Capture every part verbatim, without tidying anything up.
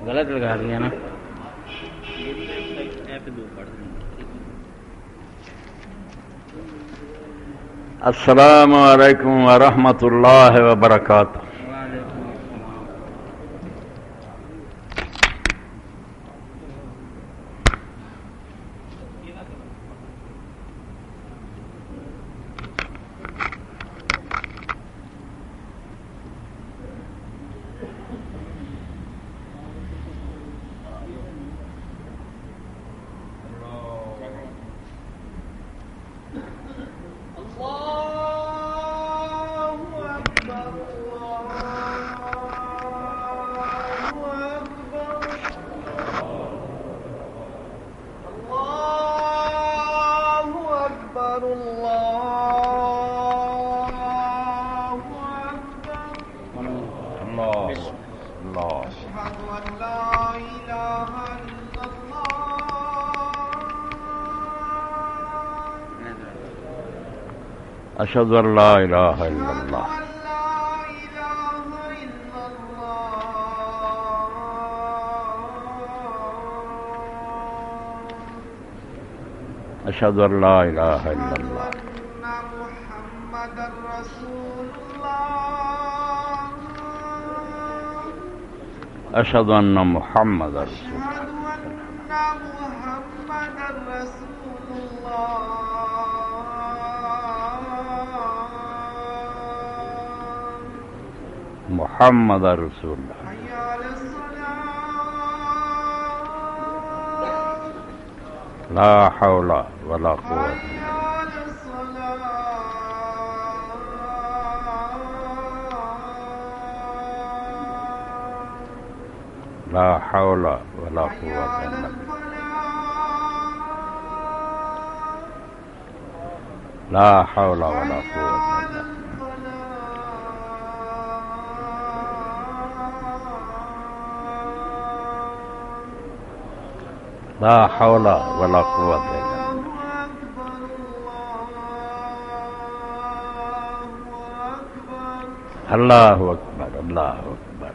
غلط لگا دیا نا. السلام علیکم ورحمۃ اللہ وبرکاتہ. اشهد ان لا اله الا الله اشهد ان لا اله الا الله اشهد ان محمد رسول محمد رسول اللہ. لا حول ولا قوة لا حول ولا قوة الا بالله. لا حول ولا قوة الا بالله. لا حول ولا قوة الا بالله. اللہ اکبر اللہ اکبر.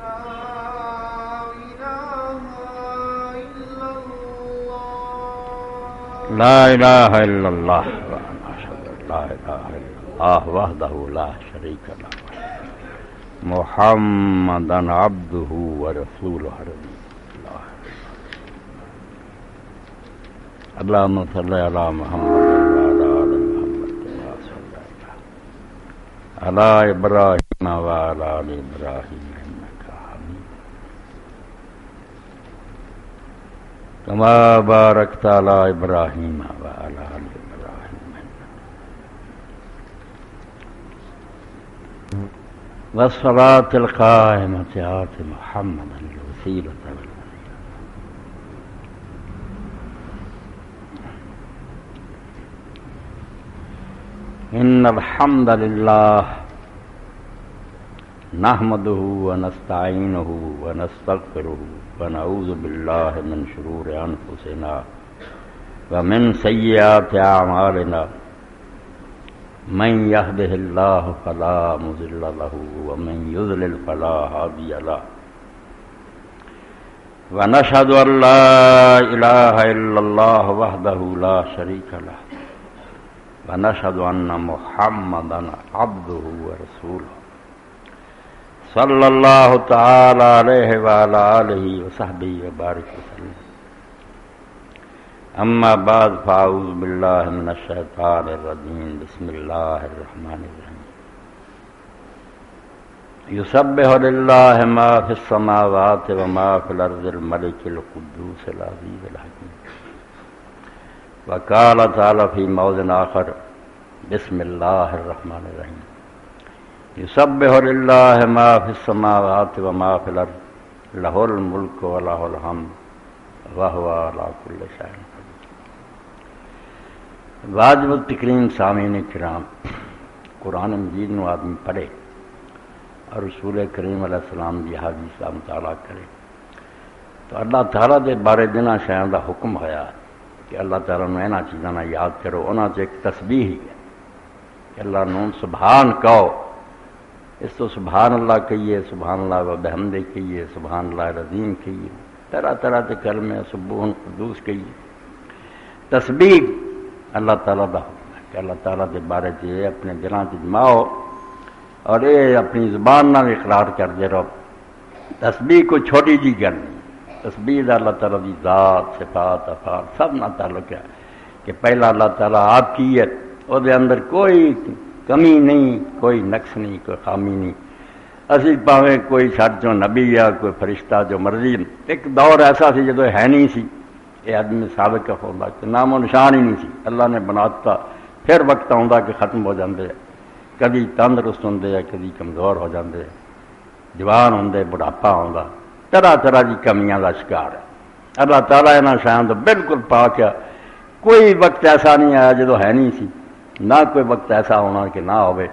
لا الہ الا اللہ اشہد ان لا الہ الا اللہ وحدہ لا شریک لہ محمدا عبدہ ورسولہ. اللهم صل على محمد وعلى آل محمد كما صليت على إبراهيم وعلى آل إبراهيم إنك حميد كما باركت على إبراهيم وعلى آل إبراهيم إنك والصلاة القائمة آت محمدا الوسيلة والفضيلة. ان الحمد لله نحمده ونستعينه ونستغفره ونعوذ بالله من شرور انفسنا ومن سيئات اعمالنا من يهده الله فلا مضل له ومن يضلل فلا هادي له ونشهد ان لا اله الا الله وحده لا شريك له ونشهد أن محمدا عبده ورسوله صلى الله تعالى عليه وعلى آله وصحبه وبارك وسلم. أما بعد فأعوذ بالله من الشيطان الرجيم. بسم الله الرحمن الرحيم. يسبح لله ما في السماوات وما في الأرض الملك القدوس العزيز الحكيم. وقال تعالی فی موضع آخر بسم اللہ الرحمن الرحیم. یسبح للہ ما فی السماوات وما فی الارض لہ الملک ولہ الحمد وہو علی کل شیء قدیر. واجب التکریم سامعین کرام، قرآن مجید نو آدمی پڑھے اور رسول کریم علیہ السلام دی حدیث کا مطالعہ کرے تو اللہ تعالیٰ دے بارے جنہاں شیاں دا حکم ہویا کہ اللہ تعالیٰ نے انہاں چیزاں یاد کرو. انہاں چ ایک تسبیح ہی ہے کہ اللہ نون سبحان کہو اس تو سبحان اللہ کہیے، سبحان اللہ و بحمدہ کہیے، سبحان اللہ العظیم کہیے، طرح طرح کے کلمے سبوح قدوس کہیے۔ تسبیح اللہ تعالیٰ دا حکم ہے کہ اللہ تعالیٰ کے بارے چ اپنے دلوں چ جماؤ اور یہ اپنی زبان نال اقرار کرتے رہو۔ تسبیح کوئی چھوٹی جی گل نہیں، تسبیح دا اللہ تعالیٰ دی ذات، صفات، افعال سب نال تعلق ہے کہ پہلا اللہ تعالیٰ آپ کی ہے، وہ دے اندر کوئی کمی نہیں، کوئی نقص نہیں، کوئی خامی نہیں۔ اسی پاویں کوئی سڈ چوں نبی یا کوئی فرشتہ جو مرضی، ایک دور ایسا سی جدو ہے نہیں سی یہ آدمی سابق ہوتا کہ نام و نشان ہی نہیں سی، اللہ نے بناتا، پھر وقت آتا کہ ختم ہو جاندے، کبھی تندرست ہوندے کبھی کمزور ہو جاندے، جوان ہوندے بڑھاپا آتا، طرح طرح کی کمیاں کا شکار ہے۔ اللہ تعالیٰ یہاں شان تو بالکل پاک ہے، کوئی وقت ایسا نہیں آیا جدو ہے نہیں سی، نہ کوئی وقت ایسا ہونا کہ نہ ہوئے۔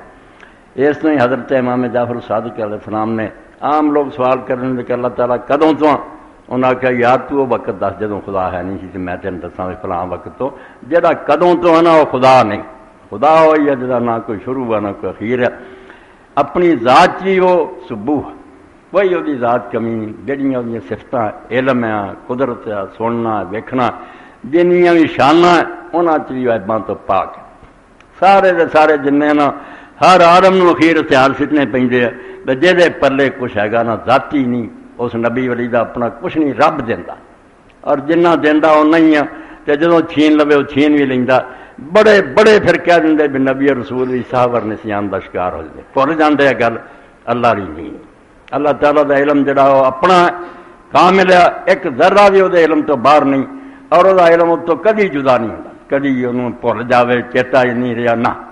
اس طرح ہی حضرت امام جعفر صادق علیہ السلام نے عام لوگ سوال کرنے کہ اللہ تعالیٰ کدوں تو؟ انہوں نے کہا یار تو وہ وقت دس جدوں خدا ہے نہیں سی تو میں تین دساں فلاں وقت تو، جہاں کدوں تو ہے نا وہ خدا نہیں، خدا ہوئی ہے جہاں نہ کوئی شروع ہے نہ کوئی اخیر ہے، اپنی ذات چی وہ سبوح ہے، وہی وہ ذات کمی نہیں، جہاں وہ صفت علم ہے، قدرت ہے، سننا ویکھنا، جنیاں بھی شانہ انہاں چ بھی عیباں تو پاک ہے۔ سارے دے سارے جننے نا ہر عالم نو اخیر ہتھیار سٹنے پیندے تے جہدے پلے کچھ ہیگا نا ذاتی نہیں، اس نبی ولی دا اپنا کچھ نہیں، رب دیندا، اور جنہ دیندا اُنہ ہی ہے، تے جدوں چھین لوے وہ چھین بھی لیندا۔ بڑے بڑے پھر کہہ دندے بھی نبی رسول بھی صحابہ نسیان دا شکار ہو جاندے، بھول جاندے ہے گل اللہ دی نہیں۔ اللہ تعالیٰ دا علم جڑا وہ اپنا کامل ہے، ایک ذرہ بھی وہ علم تو باہر نہیں، اور وہ علم تو کدی جدا نہیں ہوتا، کدی انہوں بھول جاوے چیتا ہی نہیں رہا نہ۔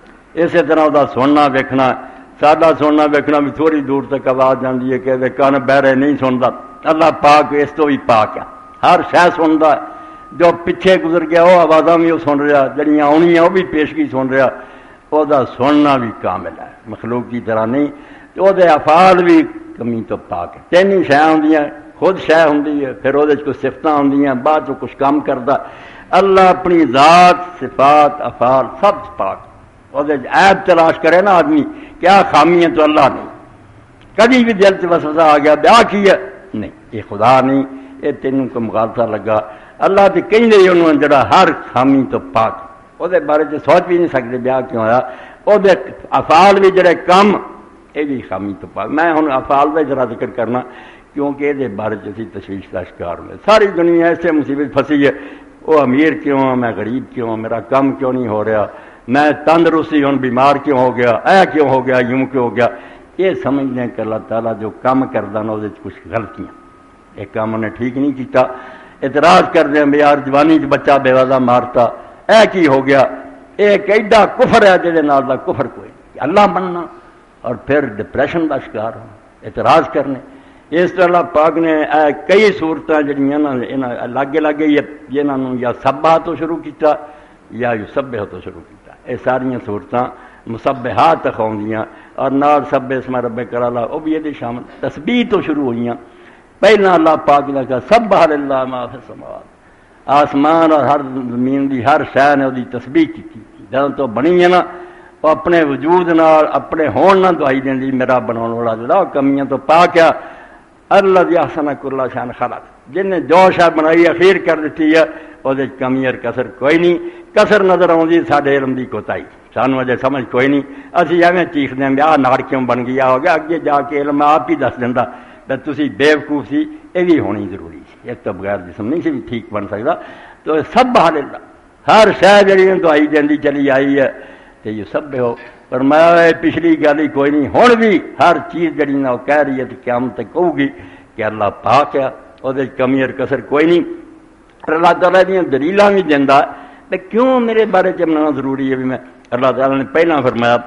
اسی طرح وہ سننا ویکھنا، سادہ سننا ویکھنا بھی تھوڑی دور تک آواز جاندی ہے کہ کان بہرے نہیں سنتا، اللہ پاک اس تو بھی پاک ہے، ہر شے سنتا ہے، جو پیچھے گزر گیا وہ آوازاں بھی وہ سن رہا، جڑیاں آنیاں وہ بھی پیشگی سن رہا، وہ سننا بھی کامل ہے، مخلوق کی طرح نہیں۔ تو وہ افعال بھی کمی تو پاک ہے، تین ہی شے ہوندیاں، خود شے ہوندی ہے، پھر وہ کچھ صفتاں ہوندیاں، بعد چ کچھ کام کرتا۔ اللہ اپنی ذات، صفات، افعال سب پاک، وہ عیب تلاش کرے نا آدمی کیا خامی ہے تو اللہ نہیں، کبھی بھی دل سے وسوسہ آ گیا بیاہ کی ہے نہیں، یہ خدا نہیں، یہ تینوں کو مغالطہ لگا، اللہ تو کہیں دے انہوں نے جڑا ہر خامی تو پاک، وہ بارے سے سوچ بھی نہیں سکتے بیاہ کیوں ہوا، وہ افعال بھی جڑے کم یہ بھی خامی تو پاک۔ میں ہوں افعال کا ذرا ذکر کرنا کیونکہ یہ بارے سے تشویش کا شکار ہوئے، ساری دنیا ایسے مصیبت پھنسی ہے، وہ امیر کیوں ہوں، میں غریب کیوں ہوں، میرا کام کیوں نہیں ہو رہا، میں تندرستی ہوں بیمار کیوں ہو گیا، اے کیوں ہو گیا، یوں کیوں ہو گیا۔ یہ سمجھ لیں کہ اللہ تعالیٰ جو کام کرتا نا وہ کچھ غلطیاں، ایک کام انہیں ٹھیک نہیں کیتا، اعتراض کر دیں بھی یار جوانی چ بچہ بے وجہ مارتا، اے کی ہو گیا، ایک ایڈا کفر ہے جہدے نال دا کفر کوئی نہیں، اللہ مننا اور پھر ڈپریشن کا شکار ہونا، اعتراض کرنے۔ اس طرح اللہ پاک نے کئی صورتیں جہاں لاگے لاگے جنہوں یا سبا تو شروع کیتا یا یسبح تو شروع کیتا، یہ ساریا صورتاں مسبحات تخاؤندیاں، اور نال سب اسم ربک الاعلی وہ بھی یہ شامل، تسبیح تو شروع ہوئیاں۔ پہلا اللہ پاک نے کہا سبح للہ ما فی السماوات، آسمان اور ہر زمین دی ہر شے نے وہی تسبیح کی، جدوں تو بنی ہے نا وہ اپنے وجود نال اپنے ہون نہ دعائی دیندی میرا بناؤن والا جڑا کمیاں تو پاک ہے، الذی احسن کل شیء خلق، جن نے جو شے بنائی اخیر کر دیتی ہے وہ کمی اور کسر کوئی نہیں، کسر نظر آتی سارے علم کی کوتاہی، سانو اجے سمجھ کوئی نہیں، اسی ایویں چیخ دیں بھی آ نار کیوں بن گیا ہو گیا، اگے جا کے علم آپ ہی دس دینا تو تسی بیوقوف سی، یہ بھی ہونی ضروری سی، اس تو بغیر جسم نہیں سی ٹھیک بن سکتا۔ تو سبح للہ، ہر شے جڑی دعائی دیندی چلی آئی ہے تو یہ سب ہو، پر میں پچھلی گل ہی کوئی نہیں، ہن بھی ہر چیز جڑی نہ وہ کہہ رہی ہے تو قیامت تک کہو گی کہ اللہ پاک ہے، وہ کمی اور کسر کوئی نہیں۔ اللہ تعالیٰ دیا دلیلاں بھی دینا، تو کیوں میرے بارے چننا ضروری ہے بھی میں، اللہ تعالیٰ نے پہلا فرمایا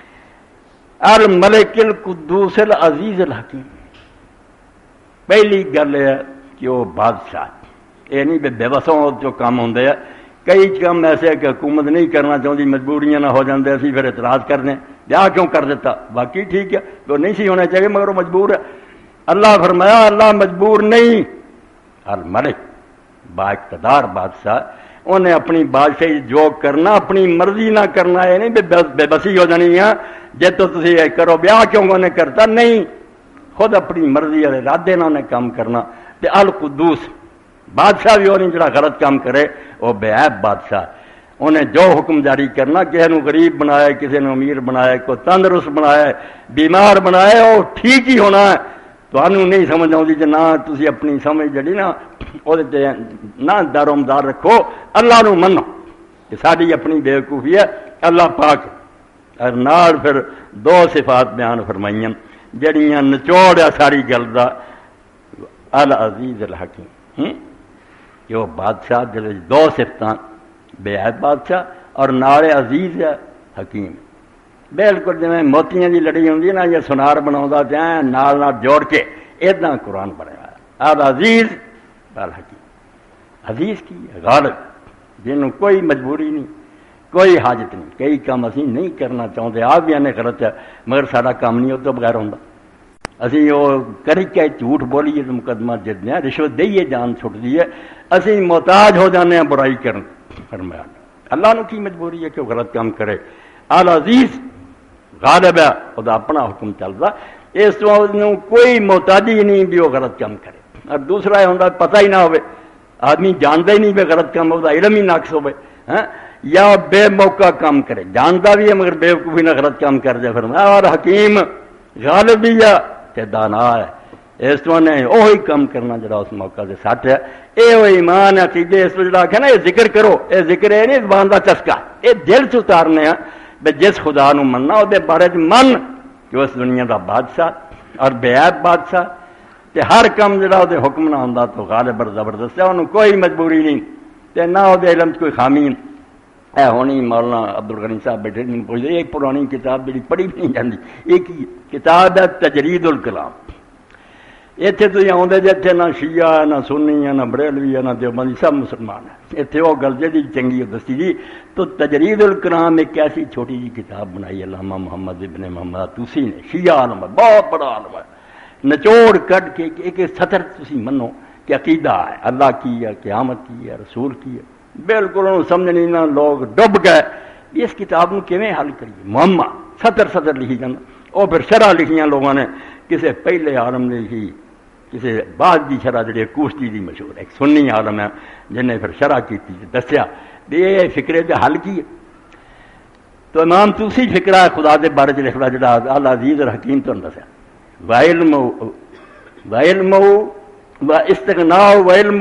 الملک القدوس العزیز الحکیم، پہلی گل ہے کہ وہ بادشاہ، یہ نہیں بے بے بسوں جو کام ہوندے ہے، کئی کام ایسے کہ حکومت نہیں کرنا چاہتی، مجبوریاں نہ ہو جاندے، اسی پھر اعتراض کرنے بیاہ کیوں کر دیتا، باقی ٹھیک ہے وہ نہیں سی ہونا چاہیے مگر وہ مجبور ہے۔ اللہ فرمایا اللہ مجبور نہیں، الملک با اقتدار بادشاہ انہیں اپنی بادشاہی جو کرنا اپنی مرضی نہ کرنا، یہ نہیں بے بسی ہو جانی ہے جے تو تسی یہ کرو بیاہ کیوں انہیں کرتا نہیں، خود اپنی مرضی والے ارادے نہ انہیں کام کرنا۔ تے القدوس بادشاہ بھی وہ نہیں جڑا غلط کام کرے، وہ بے عیب بادشاہ، انہیں جو حکم جاری کرنا، کسی نے غریب بنایا، کسی نے امیر بنایا، کوئی تندرست بنایا، بیمار بنایا، وہ ٹھیک ہی ہونا ہے۔ تو انہوں نہیں سمجھ آؤں جی نہ تسی اپنی سمجھ جڑی نا وہ نہ دار امدار رکھو، اللہ نو منو کہ ساری اپنی بے وقوفی ہے اللہ پاک۔ اور نال پھر دو صفات بیان فرمائیں جڑیاں نچوڑ ہے ساری گل دا، العزیز الحکیم، جو بادشاہ جڑے دو صفتاں بے عیب بادشاہ اور نالے عزیز ہے حکیم، بالکل جی موتیاں دی لڑی ہوندی نا یا سنار بناوندا تے نال نال جوڑ کے اداں قرآن بنیا العزیز الحکیم۔ عزیز کی غالب جنہوں کوئی مجبوری نہیں، کوئی حاجت نہیں، کئی کام اسی نہیں کرنا چاہتے، آپ بھی آنے غلط ہے مگر سارا کام نہیں تو بغیر ہوندا، اسی وہ کری کے جھوٹ بولیے تو مقدمہ جتنے ہیں، رشوت دئیے جان چھٹ دیے، اسی محتاج ہو جانے ہیں برائی کرن فرمایا۔ اللہ نو کی مجبوری ہے کہ وہ غلط کام کرے؟ العزیز غالب ہے، خدا اپنا حکم چلتا، اس تو کوئی محتاجی نہیں بھی وہ غلط کام کرے۔ اور دوسرا یہ ہوتا پتہ ہی نہ ہوئے، آدمی جانتا ہی نہیں بھی غلط کام ہوتا، علم ہی ناقص ہوئے، یا بے موقع کام کرے، جانتا بھی ہے مگر بے وقوفی نہ غلط کام کر جائے فرمایا۔ اور حکیم غالب بھی ہے تے دانا ہے، اس تو نے وہی کام کرنا جڑا اس موقع سے سچ ہے۔ اے وہ ایمان عقیدے اس جڑا کہ نا یہ ذکر کرو، یہ ذکر ہے نہیں زبان دا چسکا، یہ دل چ اتارنے ہیں بے جس خدا نو مننا وہ بارے من کہ اس دنیا دا بادشاہ اور بے عیب بادشاہ تے ہر کام جڑا وہ حکم نہ ہوندا تو غالب اور زبردست ہے، انہوں کوئی مجبوری نہیں تے نہ وہ علم کوئی خامی اے ہونی۔ مولانا عبدالغنی صاحب بیٹھے نہیں پوچھتے ایک پرانی کتاب جی پڑھی بھی نہیں جاتی، ایک کتاب ہے تجرید الکلام، اتنے تھی آدھے جی اتنے نہ شیعہ ہے نہ سنی ہے نہ بریلوی ہے نہ دیوبندی، سب مسلمان ہیں، اتنے وہ گل جی چنگی دسی جی۔ تو تجرید الکلام ایک ایسی چھوٹی جی کتاب بنائی علامہ محمد ابن محمد توسی نے، شیعہ عالم ہے، بہت بڑا عالم ہے، نچوڑ کٹ کے ایک سطر تسی منو کہ عقیدہ ہے اللہ کی ہے، قیامت کی ہے، رسول کی ہے، بالکل انہوں سمجھ نہیں نہ لوگ ڈب گئے اس کتاب کو کیویں حل کریے، معمہ سطر سطر لکھی جانا، اور پھر شرح لکھیاں لوگوں نے، کسی پہلے عالم نے لکھی، کسی بعد کی شرح جڑی کوشتی دی مشہور ہے، ایک سنی عالم ہے جن نے پھر شرح کی دسیا بھی یہ فکرے دے حل کی ہے۔ تو امام توسی فکرہ ہے خدا دے بارے لکھ رہا جڑا العزیز الحکیم تو دسیا، وعلم وعلم و استغناء و علم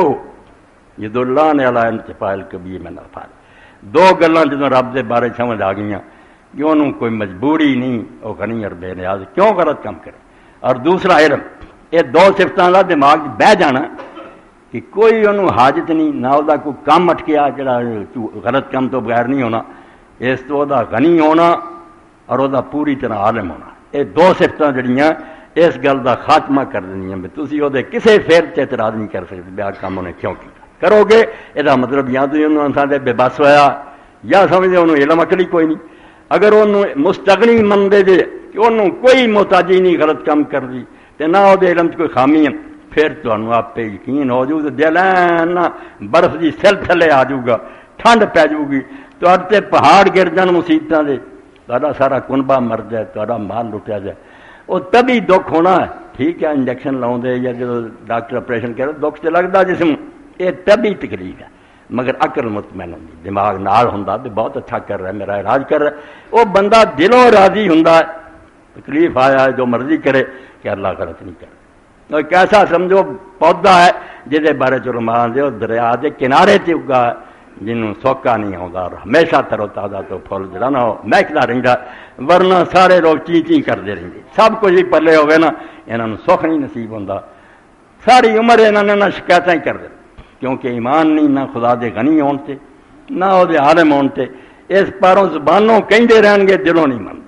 یہ اللہ نے علی انتفاع الکبیر میں نفعل، دو گلاں جدوں رب دے بارے سمجھ آ گئیاں کہ انہوں کوئی مجبوری نہیں، وہ غنی اور بے نیاز کیوں غلط کام کرے، اور دوسرا علم، یہ دو صفتاں دا دماغ بہ جانا کہ کوئی انہوں حاجت نہیں، نہ وہ کوئی کام اٹکیا جڑا غلط کام تو بغیر نہیں ہونا، اس تو وہ غنی ہونا اور وہ پوری طرح عالم ہونا، یہ دو صفتاں جڑیاں اس گل کا خاتمہ کر دینیاں بھی تسی وہ کسی فیر سے اعتراض نہیں کر سکتے بیا کام انہیں کیوں کیا کرو گے، یہ مطلب یا تو انہوں نے بے بس ہوا یا سمجھے انہوں علم عقلی کوئی نہیں، اگر انہوں مستغنی من دے دے کہ انہوں کوئی محتاجی نہیں غلط کام کر دی تے نہ وہ علم کوئی خامی ہے، پھر تو انہوں آپ پہ یقین ہو جاؤ دل نہ برف کی سل تھلے آ جاؤ گا، ٹھنڈ پی جاؤ گی، تو تے پہاڑ گر جان مصیبتوں دے، تا سارا کنبا مر جائے، تا مال لٹیا جائے، وہ تبھی دکھ ہونا ہے۔ ٹھیک ہے انجیکشن لاؤ دے یا جب ڈاکٹر آپریشن کرے دکھ تو لگتا جسم، یہ تبھی تکلیف ہے، مگر عقل مطمئن ہوتی، دماغ نال ہوندا بھی بہت اچھا کر رہا ہے میرا علاج کر رہا ہے، وہ بندہ دلوں راضی ہوندا ہے، تکلیف آیا ہے جو مرضی کرے کہ اللہ غلط نہیں کرے۔ اور کیسا سمجھو پودا ہے جہے بارے علماء دے دریا دے کنارے تے اگا ہے جنوں سوکا نہیں آتا اور ہمیشہ ترو تازہ تو پھل جڑا نہ ہو مہکتا رہتا، ورنہ سارے لوگ چی چی کرتے رہتے، سب کچھ ہی پلے ہو گئے نا، یہاں سکھ نہیں نصیب ہوتا، ساری عمر یہاں نے نہ شکایت ہی کرتے، کیونکہ ایمان نہیں نہ خدا دے غنی ہون تے نہ وہ عالم ہون تے، اس پاروں زبانوں کہندے رہن گے دلوں نہیں منتے،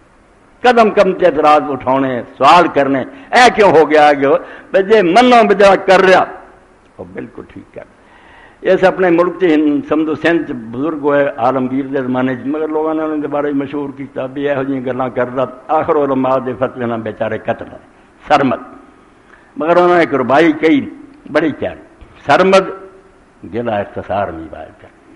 قدم قدم تے اعتراض اٹھانے سوال کرنے، اے کیوں ہو گیا کہ جے منو بجا کر رہا وہ بالکل ٹھیک کر۔ اس اپنے ملک سے سمجھو سندھ بزرگ ہوئے عالمگیر دے زمانے مگر لوگوں نے انہوں نے بارے مشہور کیا بھی یہو جی گلاں کر رہا، آخر علماء دے فتوے نہ بیچارے قتل ہے سرمد، مگر انہوں نے ایک ربائی کہی بڑی پیاری، سرمد گلا اختصار نہیں بات کر،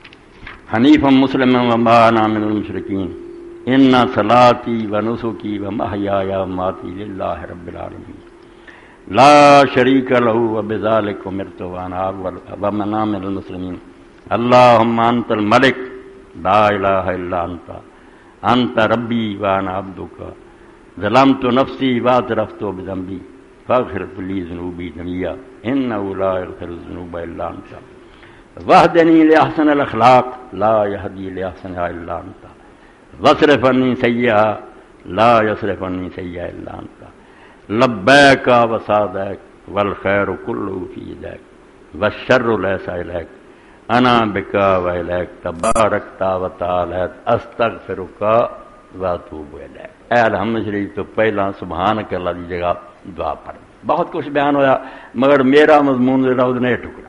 حنیفا مسلما وما انا من المشرکین ان صلاتی و نسکی و محیایا و ماتی للہ رب العالمین لا شریک لہ وبذلک امرت وانا اول ومن من المسلمین اللہم انت الملک لا الہ الا انت انت ربی وانا عبدک ظلمت نفسی واعترفت بذنبی فاغفر لی ذنوبی جميعا انه لا یغفر الذنوب الا انت واهدنی لاحسن الاخلاق لا یهدی لاحسنها الا انت واصرف عنی سیئها لا یصرف عنی سیئها الا انت لبیک وسعدیک والخیر کلہ فی یدیک والشر لیس الیک انا بک والیک تبارکت وتعالیت استغفرک واتوب الیک۔ اے الحمد شریف تو پہلا سبحانک اللہ دی جگہ دعا پڑھ، بہت کچھ بیان ہویا مگر میرا مضمون جو روز نے ٹکڑا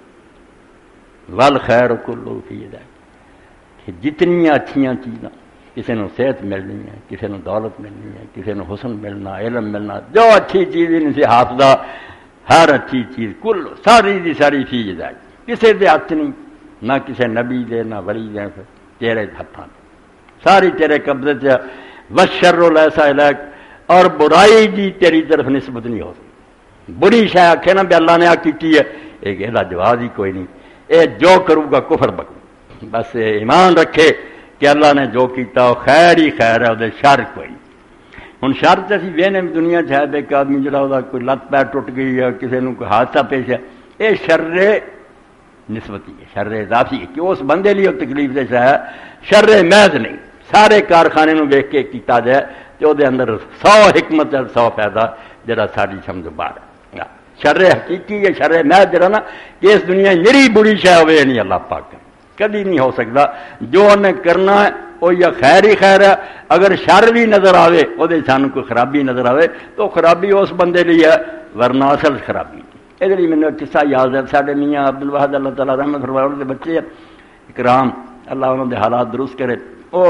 والخیر کلہ فی یدیک کہ جتنی اچھیاں چیزاں کسی نے صحت ملنی ہے، کسی نے دولت ملنی ہے، کسی نے حسن ملنا، علم ملنا، جو اچھی چیز ان سے حافظہ ہر اچھی چیز کل ساری دی ساری فی یدیک کسی دے ہاتھ نہیں، نہ کسی نبی دے نہ ولی دے، تیرے ہاتھاں ساری تیرے قبضے سے والشر لیس الیک اور برائی دی تیری طرف نسبت نہیں ہو سکتی۔ بری شے آکھے نا بھی اللہ نے آ کی ہے ایک یہ جواز ہی کوئی نہیں، اے جو کروں گا کفر بکوں، بس ایمان رکھے کہ اللہ نے جو کیتا وہ خیر ہی خیر ہے، وہ شر کوئی نہیں۔ ہن شر تے اسی وینے دنیا چ ہے بے ایک آدمی جڑا وہ کوئی لت پیر ٹوٹ گئی ہے، کسی نے کوئی حادثہ پیش ہے، اے شر نسبتی ہے، شر اضافی ہے کہ اس بندے لیے تکلیف دہ ہے، شر محض نہیں۔ سارے کارخانے نو ویکھ کے کیتا جائے تے او دے اندر سو حکمت ہے، سو فائدہ جڑا ساری سمجھ باہر ہے۔ شر حقیقی ہے، شر محض جڑا نا کہ اس دنیا نری بری شے ہوے نہیں اللہ پاک کدی نہیں ہو سکتا، جو انہیں کرنا ہے وہ یا خیر ہی خیر ہے، اگر شر بھی نظر آوے وہ سانو کوئی خرابی نظر آوے تو خرابی اس بندے لیے ہے، ورنہ اصل خرابی یہ لیے میں نے قصہ یاد ہے، ساڈے میاں عبد الواحد اللہ تعالیٰ رحمت فرمائے دے بچے اکرام اللہ انہوں دے حالات درست کرے، وہ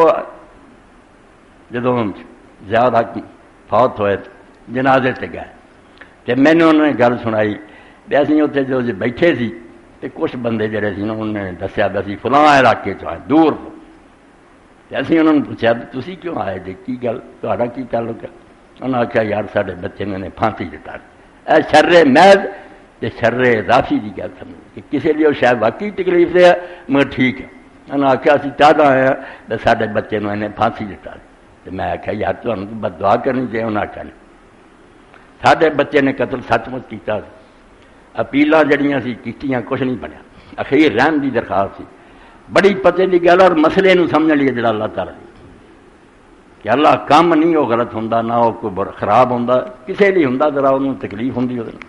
جدوں زیادہ فوت ہوئے جنازے تے گئے تے میں نے انہوں نے گل سنائی بھی اسی اتنے جو بیٹھے سی تے کچھ بندے جڑے سی انہوں نے دسیا بھی اسی فلاں علاقے چ آئے دور تو تے اسی انہوں نے پوچھا بھی تسی کیوں آئے جی کی گل تہاڈا کی تعلق ہے؟ انہوں نے آخیا یار ساڈے بچے نے انہیں پھانسی دتا اے شر محض تے شر اضافی کی گل سمجھ کہ کسی لیے شاید واقعی تکلیف دے ہے مگر ٹھیک ہے۔ انہوں نے آخیا اسی چاہتا آئے ہیں بھی ساڈے بچے نے انہیں پھانسی دتا تے میں آخیا یار تمہیں بد دعا کرنی چاہیے، انہوں نے آخیا نہیں ساڈے بچے نے قتل سچ مچ کیتا، اپیلاں جڑیاں سی کیتیاں کچھ نہیں بنیا، اخیر رحم دی درخواست سی، بڑی پتے دی گل اور مسئلے نو سمجھ لیے جڑا اللہ تعالیٰ کہ اللہ کام نہیں وہ غلط ہوندا نہ وہ کوئی خراب ہوندا، کسے لیے ہوندا ذرا انہوں تکلیف ہوندی اودے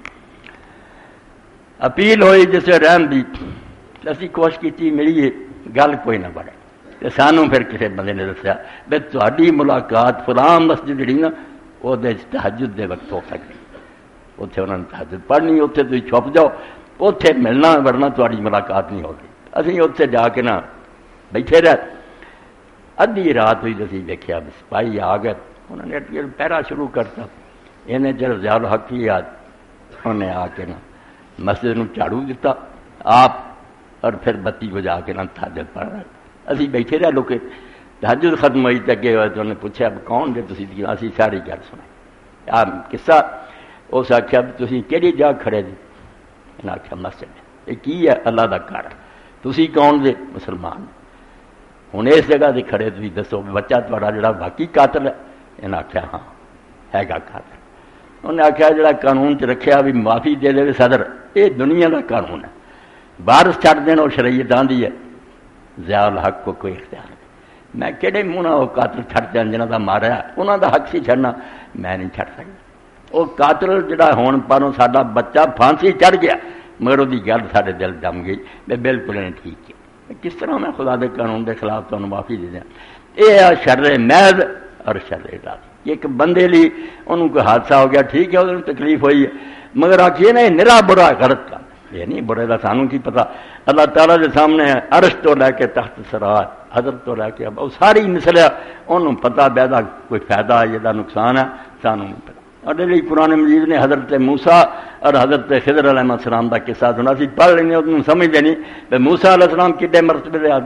اپیل ہوئی جس رحم دی اسی کوشش کیتی ملی ہے گل کوئی نہ بڑے تے سانوں پھر کسی بندے نے دسیا بھی تہاڈی ملاقات فلاں مسجد جڑی نا وہ تہجد دے وقت ہو سکتی، اتنے انہوں نے تہجد پڑھنی، اتنے تھی چھپ جاؤ اتنے ملنا ورنہ تاری ملاقات نہیں ہوگی۔ اسی اتنے جا کے نا بیٹھے رہ ادھی رات ہوئی تو اسی دیکھا سپاہی آ گئے، انہوں نے پہرا شروع کرتا، انہیں جب زیادہ حق ہی آج انہیں آ کے نا مسجد نو جھاڑو دیتا آپ اور پھر بتی بجا کے نا تہجد پڑھ رہے، اسی بیٹھے رہ لوگ تہجد ختم ہوئی تے اگے ہوئے تو انہیں پوچھا کون جی تھی، اسی ساری گل سنائی آ قصہ اس آخیا بھی تھی کہڑی جگہ کھڑے جی، انہیں آخیا مسجد، یہ کی ہے اللہ کا گھر، تھی کون جی مسلمان، ہوں اس جگہ سے کھڑے تھی دسو بچہ تا جڑا باقی قاتل ہے، انہیں آخیا ہاں ہے گا قاتل، انہیں آخیا جڑا قانون چ رکھیا بھی معافی دے دے صدر، یہ دنیا کا قانون ہے، بارش چھڈ دینا وہ شریعت آندھی ہے، ضیاء الحق کو کوئی اختیار نہیں، میں کہڑے منہ نہ وہ قاتل چھڈ دین جنہوں کا مارا انہوں کا حق سی چھڑنا، میں نہیں چھڈ سکتا، وہ قاتل جڑا ہون پروں ساڈا بچہ پھانسی چڑھ گیا مگر وہی گل سارے دل جم گئی میں بالکل نہیں ٹھیک ہے، کس طرح میں خدا دے قانون دے خلاف تمہیں معافی دے دیا، یہ شر محض اور شر اضافی، ایک بندے لی انہوں کوئی حادثہ ہو گیا ٹھیک ہے انہوں تکلیف ہوئی ہے مگر آخیے نا نرا برا غلط کا یہ نہیں، برے کا سانوں کی پتا، اللہ تعالیٰ کے سامنے عرش تو لے کے تحت سرات حضرت تو لے کے اب وہ ساری نسل ہے انہوں پتا بیدا کوئی فائدہ ہے یہ نقصان ہے سانوں نہیں پتا۔ اور لیے قرآن مجید نے حضرت موسیٰ اور حضرت خضر علیہ السلام کا قصہ سنا سی، پڑھ لینے انہوں سمجھتے نہیں کہ موسیٰ علیہ السلام کتنے مرتبے دے آدمی،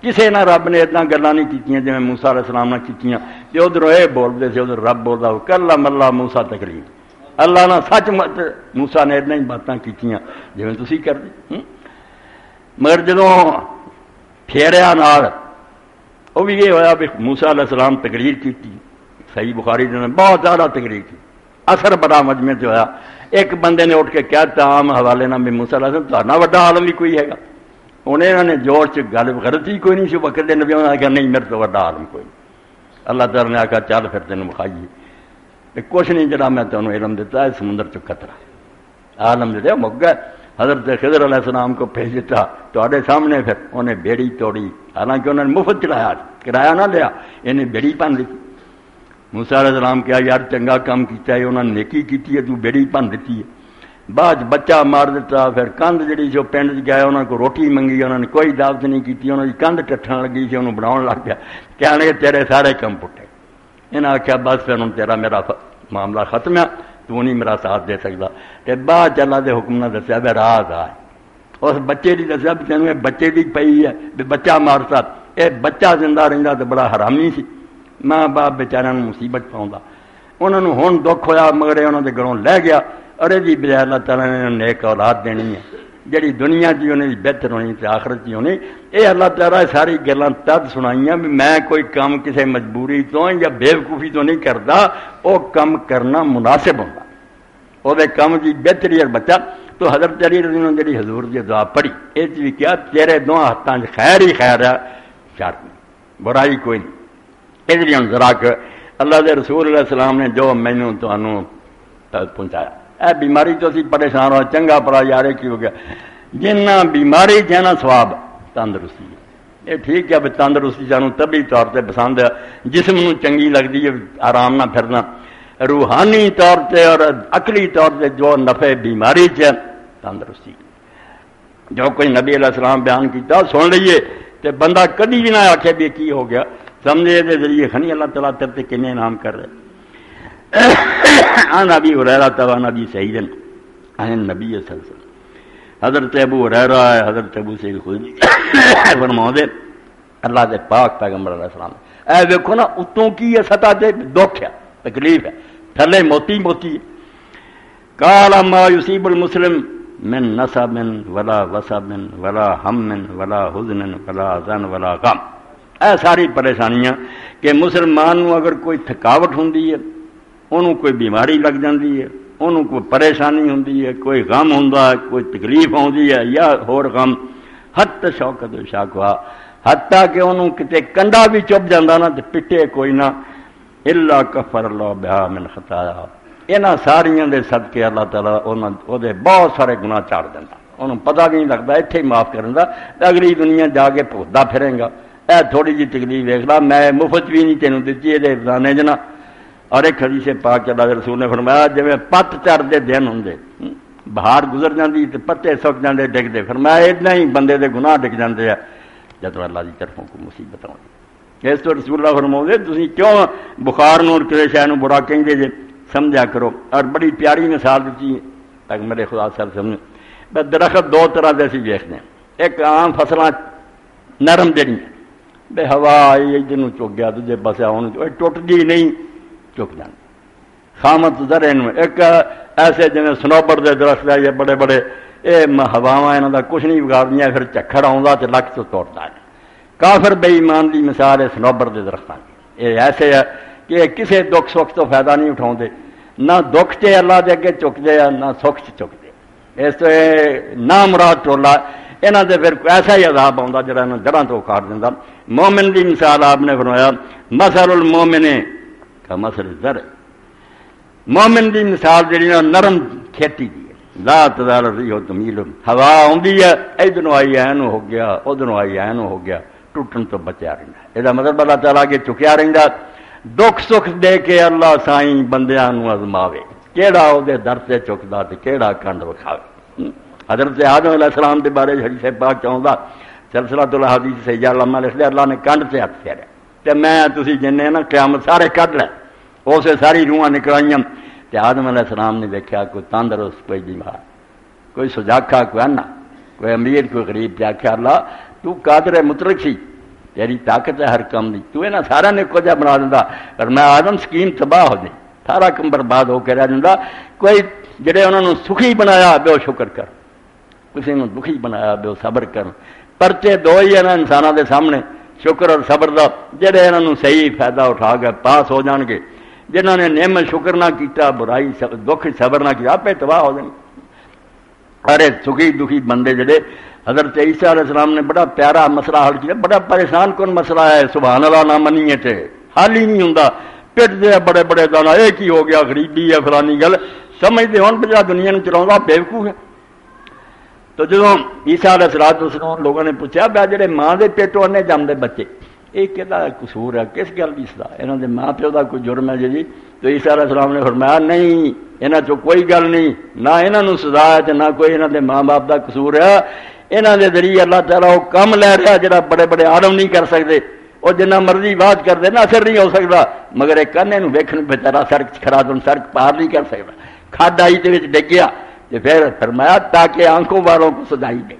کسے نہ رب نے اتنا گلاں نہیں کیتیاں جویں موسیٰ علیہ السلام نے کیتیاں تے ادھروں اے بولدے سی ادھر رب بولدا کلم اللہ موسیٰ تکلیم اللہ نے سچ مچ موسیٰ نے اتنا ہی باتاں کیتیاں جویں تسی کردے مگر جدوں پھیریا نال وہ بھی یہ ہوا بھی موسیٰ علیہ السلام تقریر کی صحیح بخاری نے بہت زیادہ تقریر کی اثر بڑا مجمع سے ہوا ایک بندے نے اٹھ کے کہا تھا عام حوالے نہ بھی موسیٰ علیہ السلام تہاڈا وڈا عالم بھی کوئی ہے گا انہیں انہوں نے جوڑ چ گل غلطی کوئی نہیں سی وقت دے نبیوں نے کہا نہیں میرے تو وڈا عالم کوئی نہیں اللہ تعالیٰ نے آخیا چل پھر تینوں بکھائیے کچھ نہیں جڑا میں تمہیں علم دیتا ہے سمندر چ قطرہ عالم دے مک گئے حضرت خضر علیہ السلام کو بھیج دیتا تواڈے سامنے پھر انہیں بیڑی توڑی حالانکہ انہوں نے مفت چڑھایا کرایہ نہ لیا انہیں بیڑی پن دیتی موسیٰ علیہ السلام کہا یار چنگا کام کیتا ہے انہوں نے نیکی کیتی ہے تو بیڑی پن دیتی ہے بعد بچہ مار دیتا پھر کندھ جڑی جو پنڈ گئے انہوں کو روٹی منگی انہوں نے کوئی دعوت نہیں کیتی انہوں کی کندھ ٹٹھن لگی سی انہوں بناؤ لگ گیا کہنے تیرے سارے کم پٹے انہیں آخیا بس پھر ہوں تیرا میرا معاملہ ختم ہے تو نہیں میرا ساتھ دے سکتا تے بعد اللہ دے حکم نے دسیا بھی راز آئے اس بچے کی دسیا بھی تینوں بچے کی پئی ہے بھی بچہ مارتا یہ بچہ زندہ رہتا تو بڑا حرامی سی ماں باپ بیچاروں مصیبت پاؤں انہوں نے ہوں دکھ ہوا مگر انہوں کے گھروں لے گیا ارے جی بجائے اللہ تعالیٰ نے نیک اولاد دینی ہے جہی دنیا کی انہیں بہتر ہونی تے آخرت کی ہونی یہ اللہ تعالیٰ ساری گلاں تد سنائیاں بھی میں کوئی کام کسی مجبوری تو یا بےوقوفی تو نہیں کرتا وہ کام کرنا مناسب ہوتا وہ کام کی بہتری اور بچہ تو حضرت علی رضی اللہ جی حضور کی دعا پڑھی یہ بھی کیا تیرے دو ہاتھوں سے خیر ہی خیر ہے شر برائی کوئی نہیں اس لیے ہوں ذرا کہ اللہ کے رسول علیہ السلام نے جو مینوں تمہوں پہنچایا اے بیماری تو اسی پریشان ہوا چنگا پڑا یار کی ہو گیا جنہ بیماری جنا سواب تندرستی ہے یہ ٹھیک ہے بھی تندرستی سانوں طبی طور سے پسند ہے جسم نوں چنگی لگتی ہے آرام نہ پھرنا روحانی طور سے اور عقلی طور سے جو نفع بیماری چ تندرستی جو کوئی نبی علیہ السلام بیان کیتا سن لیے تو بندہ کدی بھی نہ آخے بھی کی ہو گیا سمجھے دے ذریعے خنی اللہ تعالیٰ ترتے کنے انعام کر رہے عن ابی ہریرہ تبع نبی سعید عن نبی صلی اللہ علیہ وسلم حضرت ابو ہریرہ ہے حضرت ابو سعید خدری فرماؤں اللہ دے پاک پیغمبر علیہ السلام اے دیکھو نا اتوں کی یہ سطح دے دکھ ہے تکلیف ہے تھلے موتی موتی قال ما یصیب المسلم من نصب ولا وصب ولا ہم ولا حزن ولا حزن ولا غم اے ساری پریشانیاں کہ مسلمان نو اگر کوئی تھکاوٹ ہوندی ہے انہوں کوئی بیماری لگ جاندی ہے انہوں کوئی پریشانی ہوندی ہے کوئی غم ہوندا ہے کوئی تکلیف ہوندی ہے یا ہور غم حتی شوکت و شاکوا حتیٰ کہ انہوں کتے کنڈا بھی چپ جاندہ نا تو پٹے کوئی نہ الا کفر اللہ بہا من خطایا انہاں ساریاں دے صدقے اللہ تعالیٰ انہوں دے بہت سارے گناہ چاڑ دینا انہوں پتہ بھی نہیں لگتا اتھے ہی معاف کرن دا اگلی دنیا جا کے بھوکدا پھریں گا اے تھوڑی جی تکلیف دیکھ لا میں مفت بھی نہیں تینوں دیتی یہ دے افزانے جنا اور ایک حدیث پاک اللہ کے رسول نے فرمایا جی پت چڑھتے دن ہوں بہار گزر جاتی تو پتے سک جاتے ڈگتے فرمایا اتنا ہی بندے دے گناہ ڈگ جاتے ہیں جب اللہ کی طرفوں کو مصیبت آئی اس تو رسول اللہ فرماؤ گے تھی کیوں بخار نو اور کسی شہر برا کہیں جے سمجھا کرو اور بڑی پیاری مثال دیتی ہے میرے خدا سر سمجھ درخت دو طرح سے اسی دیکھتے ہیں ایک عام فصلاں نرم جڑی بے ہوا آئی ادھر چک گیا دوجے پاسے آن ٹوٹتی نہیں چک جان خامت ذرے ایک ایسے جی سنوبر دے درخت ہے یہ بڑے بڑے یہ ہواواں یہاں کا کچھ نہیں بگاڑیاں پھر چکھڑ آتا تو لک تو توڑتا ہے کافر بے ایمان کی مثال ہے سنوبر دے درختوں کی یہ ایسے ہے کہ کسی دکھ سکھ تو فائدہ نہیں اٹھاؤ نہ دکھ چ اللہ دے اگے چکتے ہیں نہ سکھ چ چکتے اس نہ مراد ٹولا یہاں سے پھر ایسا ہی عذاب آتا جڑا انہوں جڑاں تو اکھاڑ دینا مومن کی مثال آپ نے فرمایا مثل المومن کا مثل زر مومن کی مثال جی نرم کھیتی کی لا تزال الريح تميل ہوا آتی ہے ادھر آئی این ہو گیا ادھر آئی این ہو گیا ٹوٹن تو بچیا رہتا یہ مطلب اللہ تعالیٰ کے چکیا رہتا دکھ سکھ دے کے اللہ سائیں بندیاں ازماوے کیڑا وہ در سے چکتا تو کیڑا کنڈ وکھاوے حضرت آدم علیہ السلام کے بارے حدیث پاک چاہتا سلسلہ الحدیث سے اللہ لکھ دیا اللہ نے کنڈ سے ہاتھ پھیریا تو میں تھی جن نا قیامت سارے کڈ لے اسے ساری روحاں نکلائیاں تو آدم علیہ السلام نے دیکھا کوئی تندرست کوئی بیمار کوئی سجاکھا کوئی انا کوئی امیر کوئی غریب پہ آخیا اللہ تو قادر مطلق سی تیری طاقت ہے ہر کام دی، تو انہاں سارا نے کو جا بنا دیندا، پر میں آدم سکیم تباہ ہو جائے، سارا کم برباد ہو کے رہ جاندا۔ کوئی جڑے انہاں نوں سکھی بنایا بے شکر کر، کسی نوں دکھی بنایا بے صبر کر۔ پرچے دو ہی ہیں انساناں دے سامنے، شکر اور صبر دا، جڑے انہاں نوں صحیح فائدہ اٹھا کے پاس ہو جان گے، جنہاں نے نعمت شکر نہ کیتا، برائی دکھ صبر نہ کیا، آپ تباہ ہو جائیں۔ ارے سکھی دکھی بندے جڑے، حضرت عیسیٰ علیہ السلام نے بڑا پیارا مسئلہ حل کیا، بڑا پریشان کن مسئلہ ہے، سبحان اللہ نہ منیے تے حل ہی نہیں ہوندا، پٹ دے بڑے بڑے دانا، اے کی ہو گیا غریبی ہے فلانی گل، سمجھتے ہون بجا دنیا میں چلاؤں بیوقوف ہے۔ تو جدوں عیسیٰ علیہ السلام لوگوں نے پوچھا بھائی جڑے ماں دے پیٹوں نے جمدے بچے یہ کہدا قصور ہے، کس گل کی سزا، انہوں دے ماں پیو دا کوئی جرم ہے جی؟ تو عیسیٰ علیہ السلام نے فرمایا نہیں، انہاں چوں کوئی گل نہیں، نہ انہاں نوں سزا ہے تے نہ کوئی انہاں دے ماں باپ دا قصور ہے، انہاں دے ذریعے اللہ تعالیٰ وہ کم لے رہا جڑا بڑے بڑے عالم نہیں کر سکتے، وہ جنہ مرضی بات کر دے نا اثر نہیں ہو سکتا، مگر ایک کنے نوں ویکھن بیچارہ سڑک کھڑا تو سڑک پار نہیں کر سکتا، کھڈ آئی تے وچ ڈگ گیا تے پھر فرمایا تاکہ آنکھوں والوں کو سجائی دے۔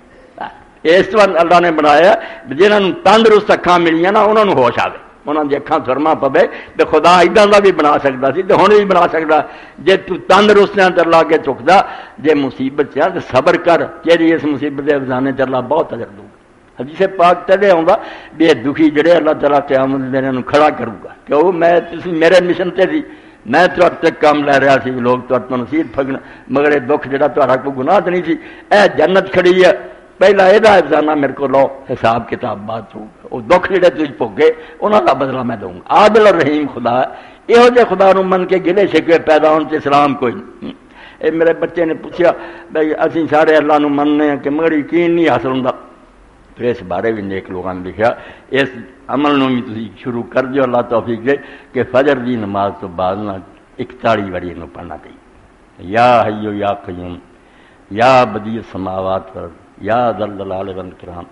اس طرح اللہ نے بنایا جنہوں نے تندرست اکھاں ملیاں نا انہوں نے ہوش آوے، انہوں نے اکھاں سرما پوے، تے خدا ایڈاں دا بھی بنا سکتا سی تے ہن بھی بنا سکتا، جے تو تندرست ہے تے اللہ کے چکدا، جے مصیبت ہے تے صبر کر، تیری اس مصیبت دے افزانے تے اللہ بہت اجر دوں گا۔ حدیث پاک تے آوندا بھی دکھی جڑے اللہ تعالیٰ قیامت دے دن انہوں کھڑا کروں گا کہ وہ میں تسی میرے مشن تے سی، میں تہاڈے تک کام لے رہا سی، لوگ تہاڈے تو نصیحت پھگن، مگر یہ دکھ جڑا تہاڈا کوئی گناہ تے نہیں سی، اے جنت کھڑی ہے، پہلا یہ افزانہ میرے کو لو، حساب کتاب بات ہوگا، وہ دکھ جڑے تجھ پوگے انہوں کا بدلہ میں دوں گا۔ عادل اور رحیم خدا ہے، یہو جہ خدا نو من کے گلے شکوے پیدا ہونے سے اسلام کوئی نہیں۔ اے میرے بچے نے پوچھا بھائی اسی سارے اللہ نو مننے ہیں کہ مگر یقین نہیں حاصل ہوندا، تو اس بارے بھی نیک لوگوں نے لکھا اس عمل نو بھی تسی شروع کر دیو، اللہ توفیق دے کہ فجر دی نماز تو بعد نہ اکتالی واری انہوں پڑھنا چاہیے، یا حیو یا قیوم یا بدیع السماوات والارض یا ذا الجلال والاکرام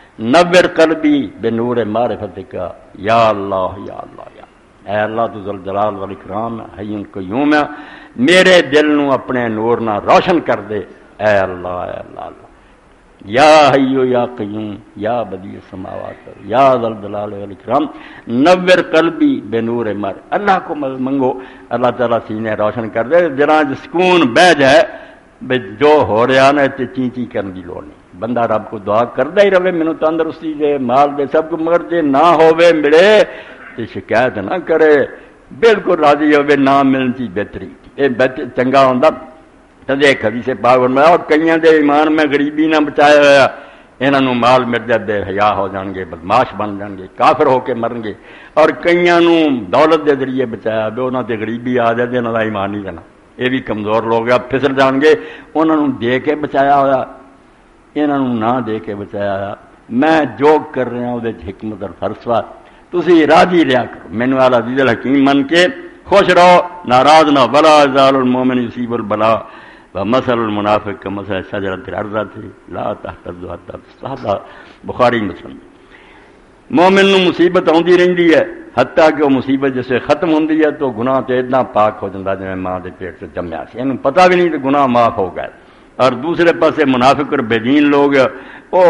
نور قلبی بنور معرفتک یا اللہ یا اللہ یا اے اللہ تو ذو الجلال والاکرام حی قیوم ہے، میرے دل نو اپنے نور نہ روشن کر دے، اے اللہ اے اللہ اللہ یا حی یا قیوم یا بدیع السماوات یا ذا الجلال والاکرام نور قلبی بنور مر، اللہ کو منگو اللہ تعالیٰ سینے روشن کر دے، جنا سکون بہ جائے جو ہو رہا نا تے چی چی کرنے کی لوڑ نہیں، بندہ رب کو دعا کرتا ہی رہے مینوں تندرستی دے مال دے سب کو، مگر جے نہ ہوے ملے تے شکایت نہ کرے، بالکل راضی ہوے نہ ملن کی بہتری اے چنگا ہوندا۔ تے دیکھ حدیث پاک فرمایا اور کئیاں دے ایمان میں غریبی نہ بچایا ہوا، انہاں نوں مال مل جائے بے حیا ہو جان گے، بدماش بن جان گے، کافر ہو کے مرن گے، اور کئیاں نوں دولت دے ذریعے بچایا بے انہاں تے غریبی آ جائے انہاں دا ایمان نہیں رہنا، یہ بھی کمزور لوگ آپ پھسل جان گے، انہوں نے دے کے بچایا ہوا، انہوں نے نہ دے کے بچایا ہوا، میں جو کر رہا ہوں وہ حکمت اور فلسفہ تسی راضی رہا کرو، مینوں اعلی عزیز الحکیم من کے خوش رہو، ناراض نہ، ولا یزال المؤمن یصیب البلاء ومثل المنافق کمثل شجرۃ الارض لا تهتز حتى تصعد، بخاری مسلم۔ مومن نو مصیبت آتی رہتی ہے حتیٰ کہ وہ مصیبت جسے ختم ہوتی ہے تو گناہ تو اتنا پاک ہو جاتا جی ماں کے پیٹ سے جمیا سی، یہ پتا بھی نہیں کہ گناہ معاف ہو گئے۔ اور دوسرے پاسے منافق اور بے دین لوگ وہ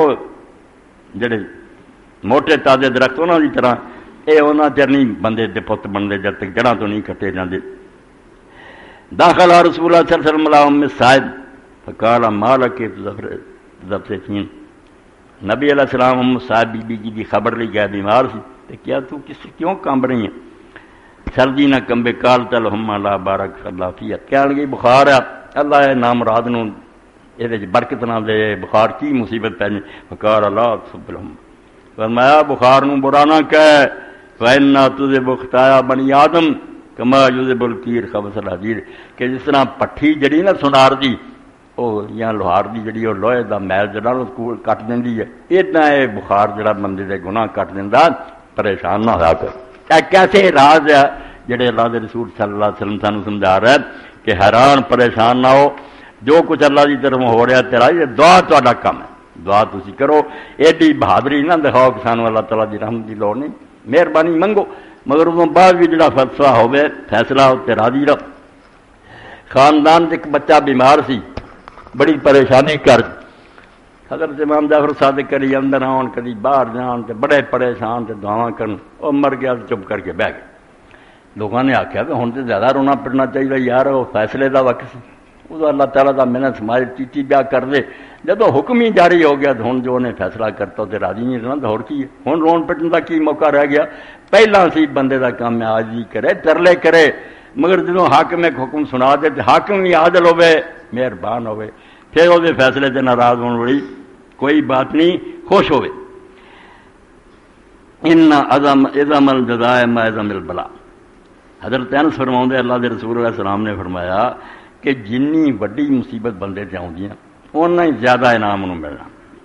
جڑے موٹے تازے درخت انہوں کی طرح یہ انہوں چر نہیں بندے دے پت بنتے جب تک جڑاں تو نہیں کٹے جاتے۔ داخل رسول اللہ صلی اللہ علیہ وسلم ام سعد فقال ما لك تذبذبين، نبی علیہ السلام ام سعد بی بی کی خبر لی گیا بیمار سی، کہ کیا تو کس سے کیوں کانب رہی ہیں؟ سردی نہ کمبے کال تل ہم لا بارک اللہ فیہ، کہنے لگی بخار ہے اللہ ہے نام مراد نو یہ برکت نہ دے، بخار کی مصیبت پہ نہیں، فقال اللہ سب الحم، فرمایا بخار نو برا نہ کہے، فإنا تذهب خطايا بنی آدم کما یذهب القیر خبث الحدید، کہ جس طرح پٹھی جڑی نا سونار دی او یا لوہار دی جڑی او لوہے دا میل جڑا نو کٹ دیندی ہے، اتنا اے بخار جڑا بندے دے گناہ کٹ دیندا، پریشان نہ ہوا کر۔ کیسے راز ہے جڑے اللہ دے رسول صلی اللہ علیہ وسلم سانو سمجھا رہا ہے کہ حیران پریشان نہ ہو، جو کچھ اللہ کی طرف ہو رہا تیرا یہ دعا تہاڈا کم ہے، دعا تسی کرو، ایڈی بہادری نہ دکھاؤ کہ سانو اللہ تعالیٰ دی رحمت دی لوڑ نہیں، مہربانی منگو، مگر اس بعد بھی جڑا فلسفہ ہوئے فیصلہ ہوتے راضی رہو۔ خاندان ایک بچہ بیمار سی، بڑی پریشانی کر حضرت امام جعفر صادق کری اندر آن کدی باہر جان تے بڑے پریشان تے دعاواں کرن، وہ مر گیا چپ کر کے بہ گئے۔ لوگوں نے آخیا کہ ہن تو زیادہ رونا پڑنا چاہیے یار، وہ فیصلے دا وقت سی، وہ اللہ تعالیٰ دا محنت سماج چیٹی بیا کر دے، جب حکم ہی جاری ہو گیا تو ہن جو انہیں فیصلہ کرتا تو راضی نہیں رہنا، تو ہور کی ہے، ہن رون پٹن کا کی موقع رہ گیا؟ پہلا سی بندے دا کام میں عاجزی کرے، ترلے کرے، مگر جدوں حاکم ایک حکم سنا دے تو حاکم بھی عادل ہوے، مہربان ہوے، پھر وہ فیصلے سے ناراض ہونے والی کوئی بات نہیں، خوش ہوئے۔ ان عظم عظم الجزاء ما عظم البلاء، حضرت انس فرماؤندے اللہ دے رسول علیہ السلام نے فرمایا کہ جنی وڈی مصیبت بندے تے آؤندی ہیں اُنّا ہی زیادہ انعام انہوں ملنا۔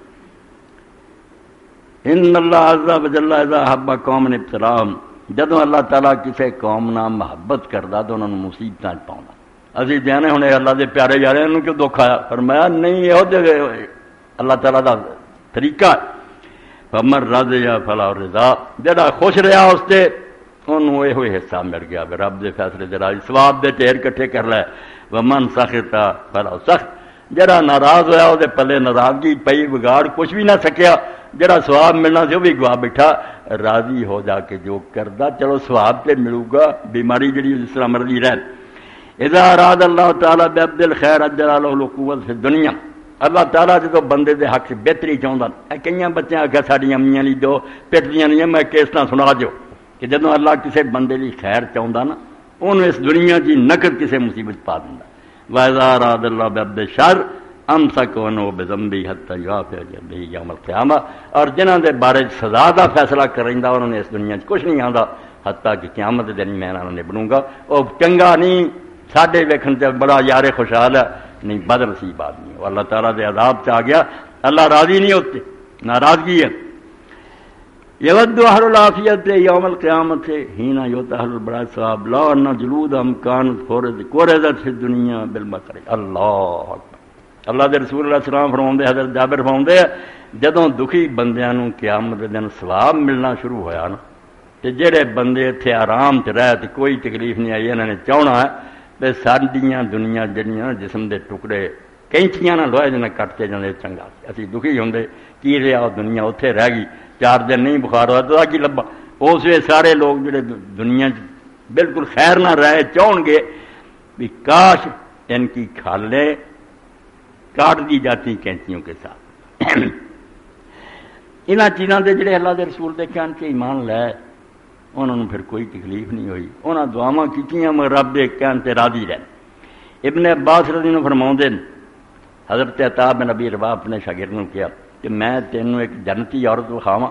ان اللہ عز وجل اذا حب قوم ابتلاهم، جدوں اللہ تعالیٰ کسی قوم نال محبت کردا تو انہاں نوں مصیبتاں وچ پاوندا۔ اسی جانے ہن اللہ دے پیارے یار انہوں کیوں دکھ آیا؟ فرمایا نہیں، یہ اللہ تعالیٰ دا طریقہ ہے۔ فمن رضی فلا رضا، جڑا خوش رہا اس تے انہوں یہ حصہ مل گیا، رب دے فیصلے دے راضی، ثواب دے ٹھیر کٹھے کر لے۔ ومن سخط فلا سخط، جڑا ناراض ہویا وہ پلے ناراضگی پئی، بگاڑ کچھ بھی نہ سکیا، جڑا ثواب ملنا سی وہ بھی گوا بیٹھا۔ راضی ہو جا کے جو کردا چلو ثواب تے ملو گا، بیماری جڑی جس طرح مرضی رہ۔ اذا اراد اللہ تعالیٰ بعبد الخیر اجر له العقوبۃ فی الدنیا، اللہ تعالیٰ جدو بندے دے حق سے بہتری چاہتا، کئی بچے آ کے ساری امیاں لی دو پٹدیاں نہیں، میں کس طرح سنا جو کہ جدو اللہ کسی بندے لی خیر چاہتا نا، انہوں اس دنیا کی نقد کسی مصیبت پا دینا۔ وَإِذَا أَرَادَ اللَّهُ بِعَبْدِ الشَّرِّ أَمْسَكَهُ عَنْهُ بِذَنبِهِ حَتَّى يُوَافِيَ بِهِ يَوْمَ الْقِيَامَةِ، اور جنہاں دے بارے سزا دا فیصلہ کریندا انہوں نے اس دنیا چ کچھ نہیں آندا، حتیٰ کہ قیامت دن میں انہوں نے بنوں گا۔ وہ چنگا نہیں ساڈے ویکھن تے بڑا یار خوشحال ہے، نہیں بد نصیب آدمی، وہ اللہ تعالیٰ دے عذاب چ آ گیا، اللہ راضی نہیں ہوتے، ناراضگی ہے۔ یود اہل العافیت یوم القیامت حین یؤتی اہل البلاء ثواب لا ان جلودہم کانت قرضت فی الدنیا بالمکر۔ اللہ اکبر، اللہ دے رسول اللہ السلام فرماؤندے، حضرت جابر فرماؤندے جدوں دکھی بندیاں نوں قیامت دے دن ثواب ملنا شروع ہویا نا، تے جڑے بندے اتنے آرام چ رہ تے کوئی تکلیف نہیں آئی، انہوں نے چاہنا ہے تے ساڈیاں دنیا جڑیاں جسم دے ٹکڑے کینچیاں نہ لوہے جنے کٹتے جاندے چنگا سی، اسی دکھی ہوندے کی رہا دنیا اتنے رہ گئی، چار دن نہیں بخار ہوا تو کی لبا۔ اس ویلے سارے لوگ جڑے دنیا بالکل خیر نہ رہے چاہن گے بھی کاش ان کی کھالیں کاٹ دی جاتی کینچیوں کے ساتھ۔ انہاں چیزاں دے جڑے اللہ دے رسول دے کہن سے ایمان لے انہوں نے پھر کوئی تکلیف نہیں ہوئی، انہاں دعاواں کیتیاں مگر رب دے کہن تے راضی رہے۔ ابن عباس رضی اللہ عنہ فرماؤندے حضرت عطا بن ابی رباح اپنے شاگرد نے کہا کہ میں تینوں ایک جنتی عورت دکھاواں۔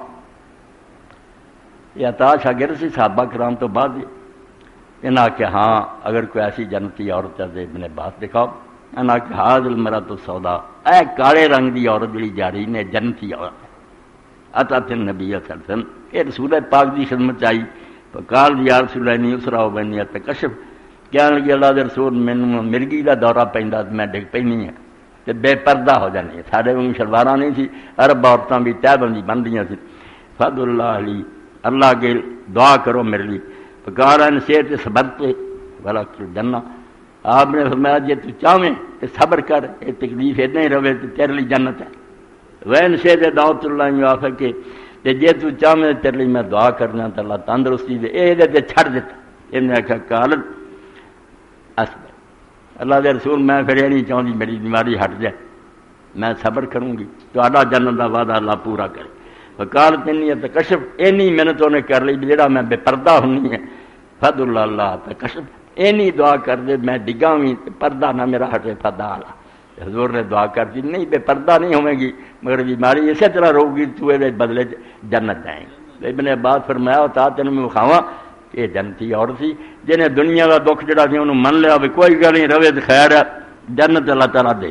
یہ عطا شاگرد سی صحابہ کرام تو بعد انہاں کہ ہاں اگر کوئی ایسی جنتی عورت ہے ابن عباس دکھاؤ۔ انہاں کہ حاض المرأۃ السوداء، اے کالے رنگ دی عورت جڑی جاری نے جنتی عورت ہے۔ اتت النبی صلی اللہ علیہ وسلم، یہ رسول پاک دی خدمت آئی، فقال یا رسول اللہ انی اسرا و بنی اتکشف، کہنے لگے اللہ دے رسول مینوں مرگی دا دورہ پیندا تے میں ڈگ پینی ہے تے بے پردہ ہو جانی ہے، سارے وہ شلواراں نہیں سی، عرب عورتاں بھی تہ بندی بندیاں سی۔ فضل اللہ علی، اللہ کے دعا کرو میرے لیے۔ فقال ان شئت صبرت ولک الجنہ، آپ نے فرمایا جے تو چاہویں کہ صبر کر، یہ تکلیف اتنا ہی رہے تو تیرے لیے جنت ہے۔ وین شئت دعوت اللہ یوافق، تے جے تو چاہویں تیرے لیے میں دعا کرنا تو اللہ تندرستی دے، اے دے تے چھڑ دیتا۔ انہوں نے کہا قالت اصبر، اللہ دے رسول میں پھر یہ نہیں چاہتی میری بیماری ہٹ جائے، میں صبر کروں گی تو آڈا جنت کا وعدہ اللہ پورا کرے۔ وقالت انی اتکشف، اینی محنت انہیں کر لی جہاں میں بے پردہ ہونی ہے۔ فضل اللہ اتکشف، اینی دعا کر دے میں ڈگاں بھی پردہ نہ میرا ہٹے فدا اللہ۔ حضور نے دعا کر دی نہیں بے پردہ نہیں ہوئے گی مگر بیماری اسی طرح رہو گی تو یہ بدلے جنت جائیں گے۔ ابن عباس فرمایا ہوتا تینوں میں کھاواں یہ جنتی عورت سی جنہیں دنیا کا دکھ جڑا سی انہوں من لیا بھی کوئی گل نہیں رہے تو خیر ہے، جنت اللہ تعالیٰ دے۔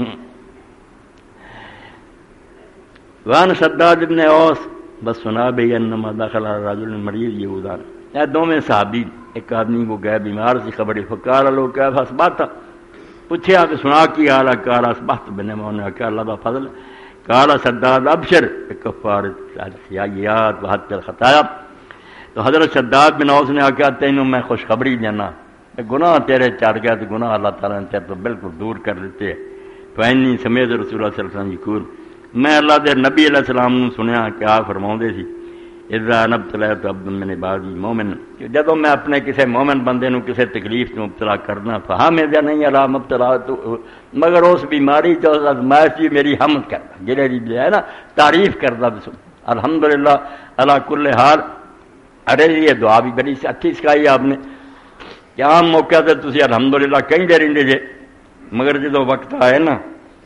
وان شداد ابن اوس بس سنا بھی انما دخل رجل مریض یہودان، یہ دونوں صحابی ایک آدمی کو گئے بیمار سی خبری، فقال لو کیف اصبحت، پوچھا کہ سنا کی حال ہے، قال اصبحت بنعمت، انہوں نے کہا اللہ کا فضل۔ قال شداد ابشر بکفارۃ السیئات وحط الخطایا، تو حضرت شداد بن اوس نے آکھا تینوں میں خوشخبری دینا، گناہ تیرے چڑھ گیا تو گناہ اللہ تعالیٰ نے تیرے تو بالکل دور کر دیتے۔ فإنی سمعت رسول اللہ صلی اللہ علیہ وسلم یقول، میں اللہ دے نبی علیہ السلام نے سنیا کہ آپ فرماؤندے سی اذا نبتلیت عبد من عبادی مومن کہ جدوں میں اپنے کسی مومن بندے نو کسی تکلیف میں مبتلا کرنا فہم یا نہیں علا مبتلا تو مگر اس بیماری جو ازمائش جی میری حمد کرتا جڑے جی ہے نا تعریف کرتا الحمدللہ اللہ کل حال. ارے یہ دعا بھی بڑی اچھی سکھائی آپ نے کہ عام موقع تے تسی الحمدللہ کہیں رہندے جے مگر جدوں وقت آئے نا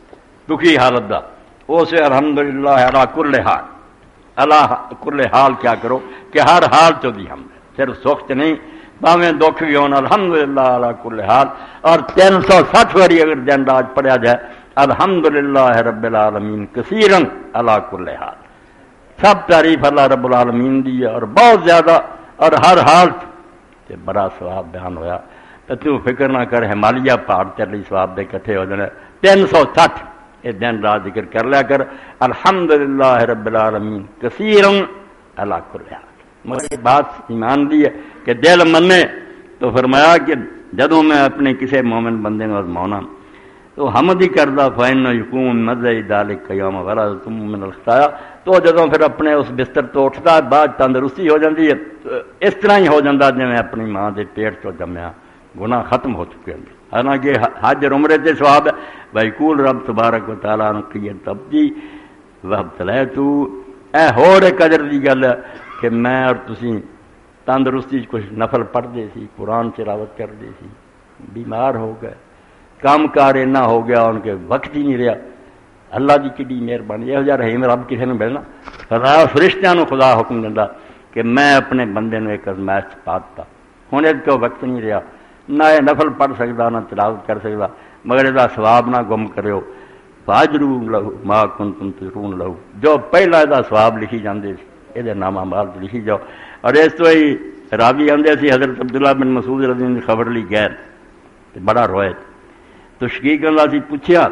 دکھی حالت دا اسے الحمدللہ علی کل حال اللہ کل حال کیا کرو کہ ہر حال چو دی ہم صرف سخت نہیں باویں دکھ بھی ہونا الحمدللہ علی کل حال. اور تین سو سٹھ واری اگر دن رات پڑھا جائے الحمدللہ رب العالمین کثیرن علی کل حال. سب تعریف اللہ رب العالمین دی ہے اور بہت زیادہ اور ہر حال سے بڑا ثواب بیان ہویا. تو تو فکر نہ کر ہمالیہ پہاڑ چلی ثواب دے کٹھے ہو جانے تین سو سٹھ یہ دن رات ذکر کر لیا کر الحمدللہ رب العالمین کثیرن علی کل حال. مگر بات ایمان دی ہے کہ دل منے تو فرمایا کہ جدوں میں اپنے کسی مومن بندے کو آزماؤنا تو حمد ہی کردہ فائن یقوم مزے ذالک یوم ولدتم من الخطایا تو جدوں پھر اپنے اس بستر تو اٹھتا بعد تندرستی ہو جاتی ہے اس طرح ہی ہو جاتا جی میں اپنی ماں کے پیٹ چو جمیا گناہ ختم ہو چکے ہیں. حالانکہ حج اور عمرے سے ثواب ہے بھائی کول رب تبارک و تعالیٰ نے کی تبدی وابتلیت اے ہور ایک اجر دی گل ہے کہ میں اور تسی تندرستی کچھ نفل پڑھتے سی قرآن تلاوت کرتے سی بیمار ہو گئے کام کار اینا ہو گیا ان کے وقت ہی نہیں رہا. اللہ کی کڈی مہربانی یہ جا رحیم رب کسی نے ملنا خدا فرشتیاں نو خدا حکم دینا کہ میں اپنے بندے نو ایک ازمائش پا دیتا ہوں اس کو وقت نہیں رہا نہ یہ نفل پڑھ سکتا نہ تلاوت کر سکتا مگر یہ ثواب نہ گم کرو فاجروا لہو ما کنتم تجرون لہو جو پہلا یہ ثواب لکھی جاندے سی یہ نام اعمال لکھی جاؤ. اور اس تو ہی راوی آندے سی حضرت عبداللہ بن مسعود رضی اللہ عنہ خبر لی گئے بڑا روئے تو شقیق اللہ سی پوچھیا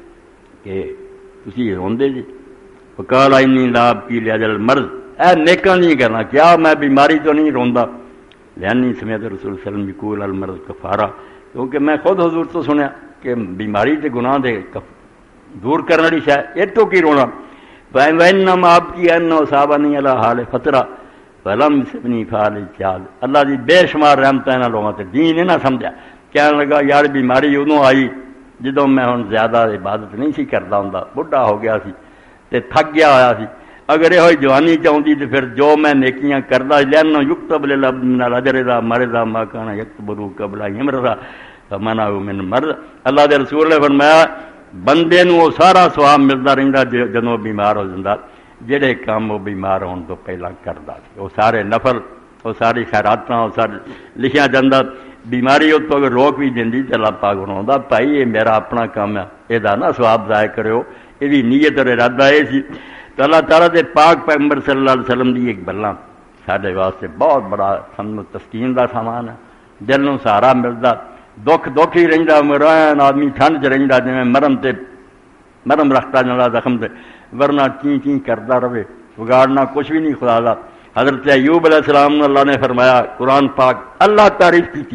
کہ تسی روندے جی فقال انی لاب کی لاجل مرض اے نیکاں نہیں کرنا کیا میں بیماری تو نہیں روندا لانی سمیت رسول صلی اللہ علیہ وسلم یقول المرض کفارہ کیونکہ میں خود حضور تو سنیا کہ بیماری تے گناہ دے دور کرنے والی شاید یہ تو کی رونا وَإِنَّمَا أَبْكِي أَنَّهُ أَصَابَنِي عَلَىٰ حَالِ فَتْرَةٍ فَلَمْ يُصِبْنِي فَعَلِ الْجَهَالِ. اللہ دی بے شمار رحمتیں انہاں لوگوں تے دین نہ سمجھا کہنے لگا یار بیماری ادوں آئی جدوں میں ہن زیادہ عبادت نہیں سی کردا ہوندا بڈھا ہو گیا سی تے تھک گیا ہویا سی. اگر یہ جوانی چاہتی تو پھر جو میں نیکیاں کردا لین یکتب للعبد من الاجر اذا مرض ما كان یکتبه قبل ان یمرض فمنعه من مرض. اللہ دے رسول نے فرمایا بندے نو سارا ثواب ملتا رہندا جدوں بیمار ہو جاندا جڑے کام وہ بیمار ہون تو پہلا کردا سی وہ سارے نفل وہ ساری خیراتاں وہ سارے لکھیا جاندا. بیماری تو اگر روک بھی دیندی تے اللہ پاک فرماوندا بھائی یہ میرا اپنا کام ہے یہ نہ ثواب ضائع کرو یہ نیت اور ارادہ یہ سی. تو اللہ تعالیٰ دے پاک پیغمبر صلی اللہ علیہ وسلم دی ایک بلاں سارے واسطے بہت بڑا سمجھو تسکین دا سامان ہے دل نوں سہارا ملدا دکھ دکھ ہی رہندا مران آدمی ٹھنڈ چ رہندا جویں مرم تے مرم رکھتا جانا زخم تے ورنہ چیں چیں کردا رہے بگاڑنا کچھ بھی نہیں خدا دا. حضرت ایوب علیہ السلام نے اللہ نے فرمایا قرآن پاک اللہ تعریف کی تھی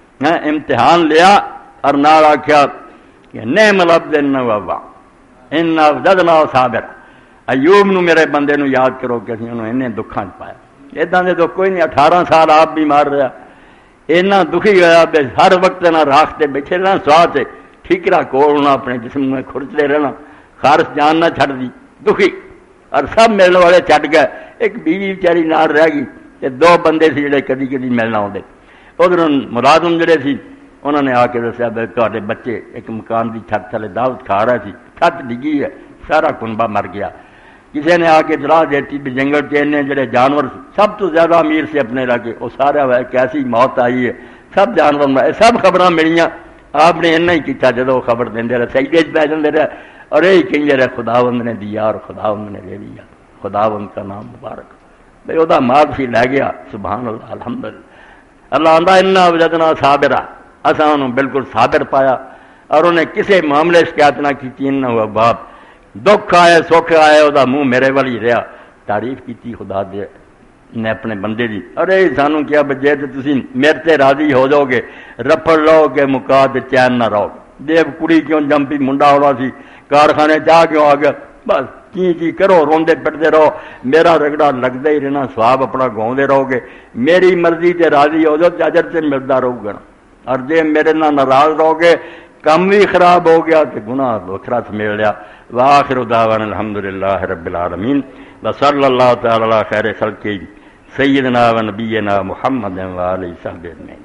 امتحان لیا اور نال آکھیا کہ نعم العبد انہ اواب انا وجدناہ صابرا. ایوب نو میرے بندے نو یاد کرو کہ اسی انہوں انہیں دکھاں پایا اداں دے تو کوئی نہیں. اٹھارہ سال آپ بیمار رہا اینا دکھی ہوا بے ہر وقت نہ راکھ تے بیٹھے رہنا سوا تے ٹھیکرا کولنا اپنے جسم میں کھرچتے رہنا خارش جان نہ چھڑ دی دکھی اور سب ملنے والے چھٹ گئے. ایک بیوی بیچاری نال رہ گئی تے دو بندے سی جڑے کدی کدی ملنا آتے ادھر ملازم جڑے سی انہوں نے آ کے دسیا تے بچے ایک مکان دی چھت تھلے دعوت کھا رہے سی چھت ڈگی ہے سارا کنبا مر گیا. کسی نے آ کے اطلاع دیتی بھی جنگل چیننے جڑے جانور سب تو زیادہ امیر سے اپنے علاقے وہ سارا ہے کیسی موت آئی ہے سب جانور میں سب خبراں ملیاں آپ نے اینا ہی کیتا جدو خبر دے رہے سجدے پہ جاندے رہے اور یہی کہیں رہے خداوند نے دیا اور خداوند نے لے لیا خداوند کا نام مبارک بھائی وہ مال سی لے گیا سبحان اللہ الحمدللہ. اللہ آندا انا وجدنا صابرا اساں انہوں بالکل صابر پایا اور انہیں کسی معاملے شکایت نہ کی نہ ہوا باپ دکھ آئے سکھ آئے وہ منہ میرے والی رہا تعریف کی خدا دے نے اپنے بندے دی. ارے سانوں کیا بجے تو تسی میرے تے راضی ہو جاؤ گے رپڑ لو گے مکا تے چین نہ رہو دیو کڑی کیوں جمپی منڈا ہوا سی کارخانے جا کیوں آ گیا بس چی چی کرو، روندے پٹتے رہو، میرا رگڑا لگتا ہی رہنا، سواب اپنا گاؤندے رہو گے، میری مرضی تے راضی ہو جاؤ تے اجر تے ملتا رہو گا، اور جے میرے نال ناراض رہو گے، کم بھی خراب ہو گیا تو گناہ وکھرا سمیل لیا۔ وآخر دعوانا الحمدللہ رب العالمین وصلی اللہ تعالی علی خیر خلقہ سیدنا و نبینا محمد وآلہ وصحبہ اجمعین۔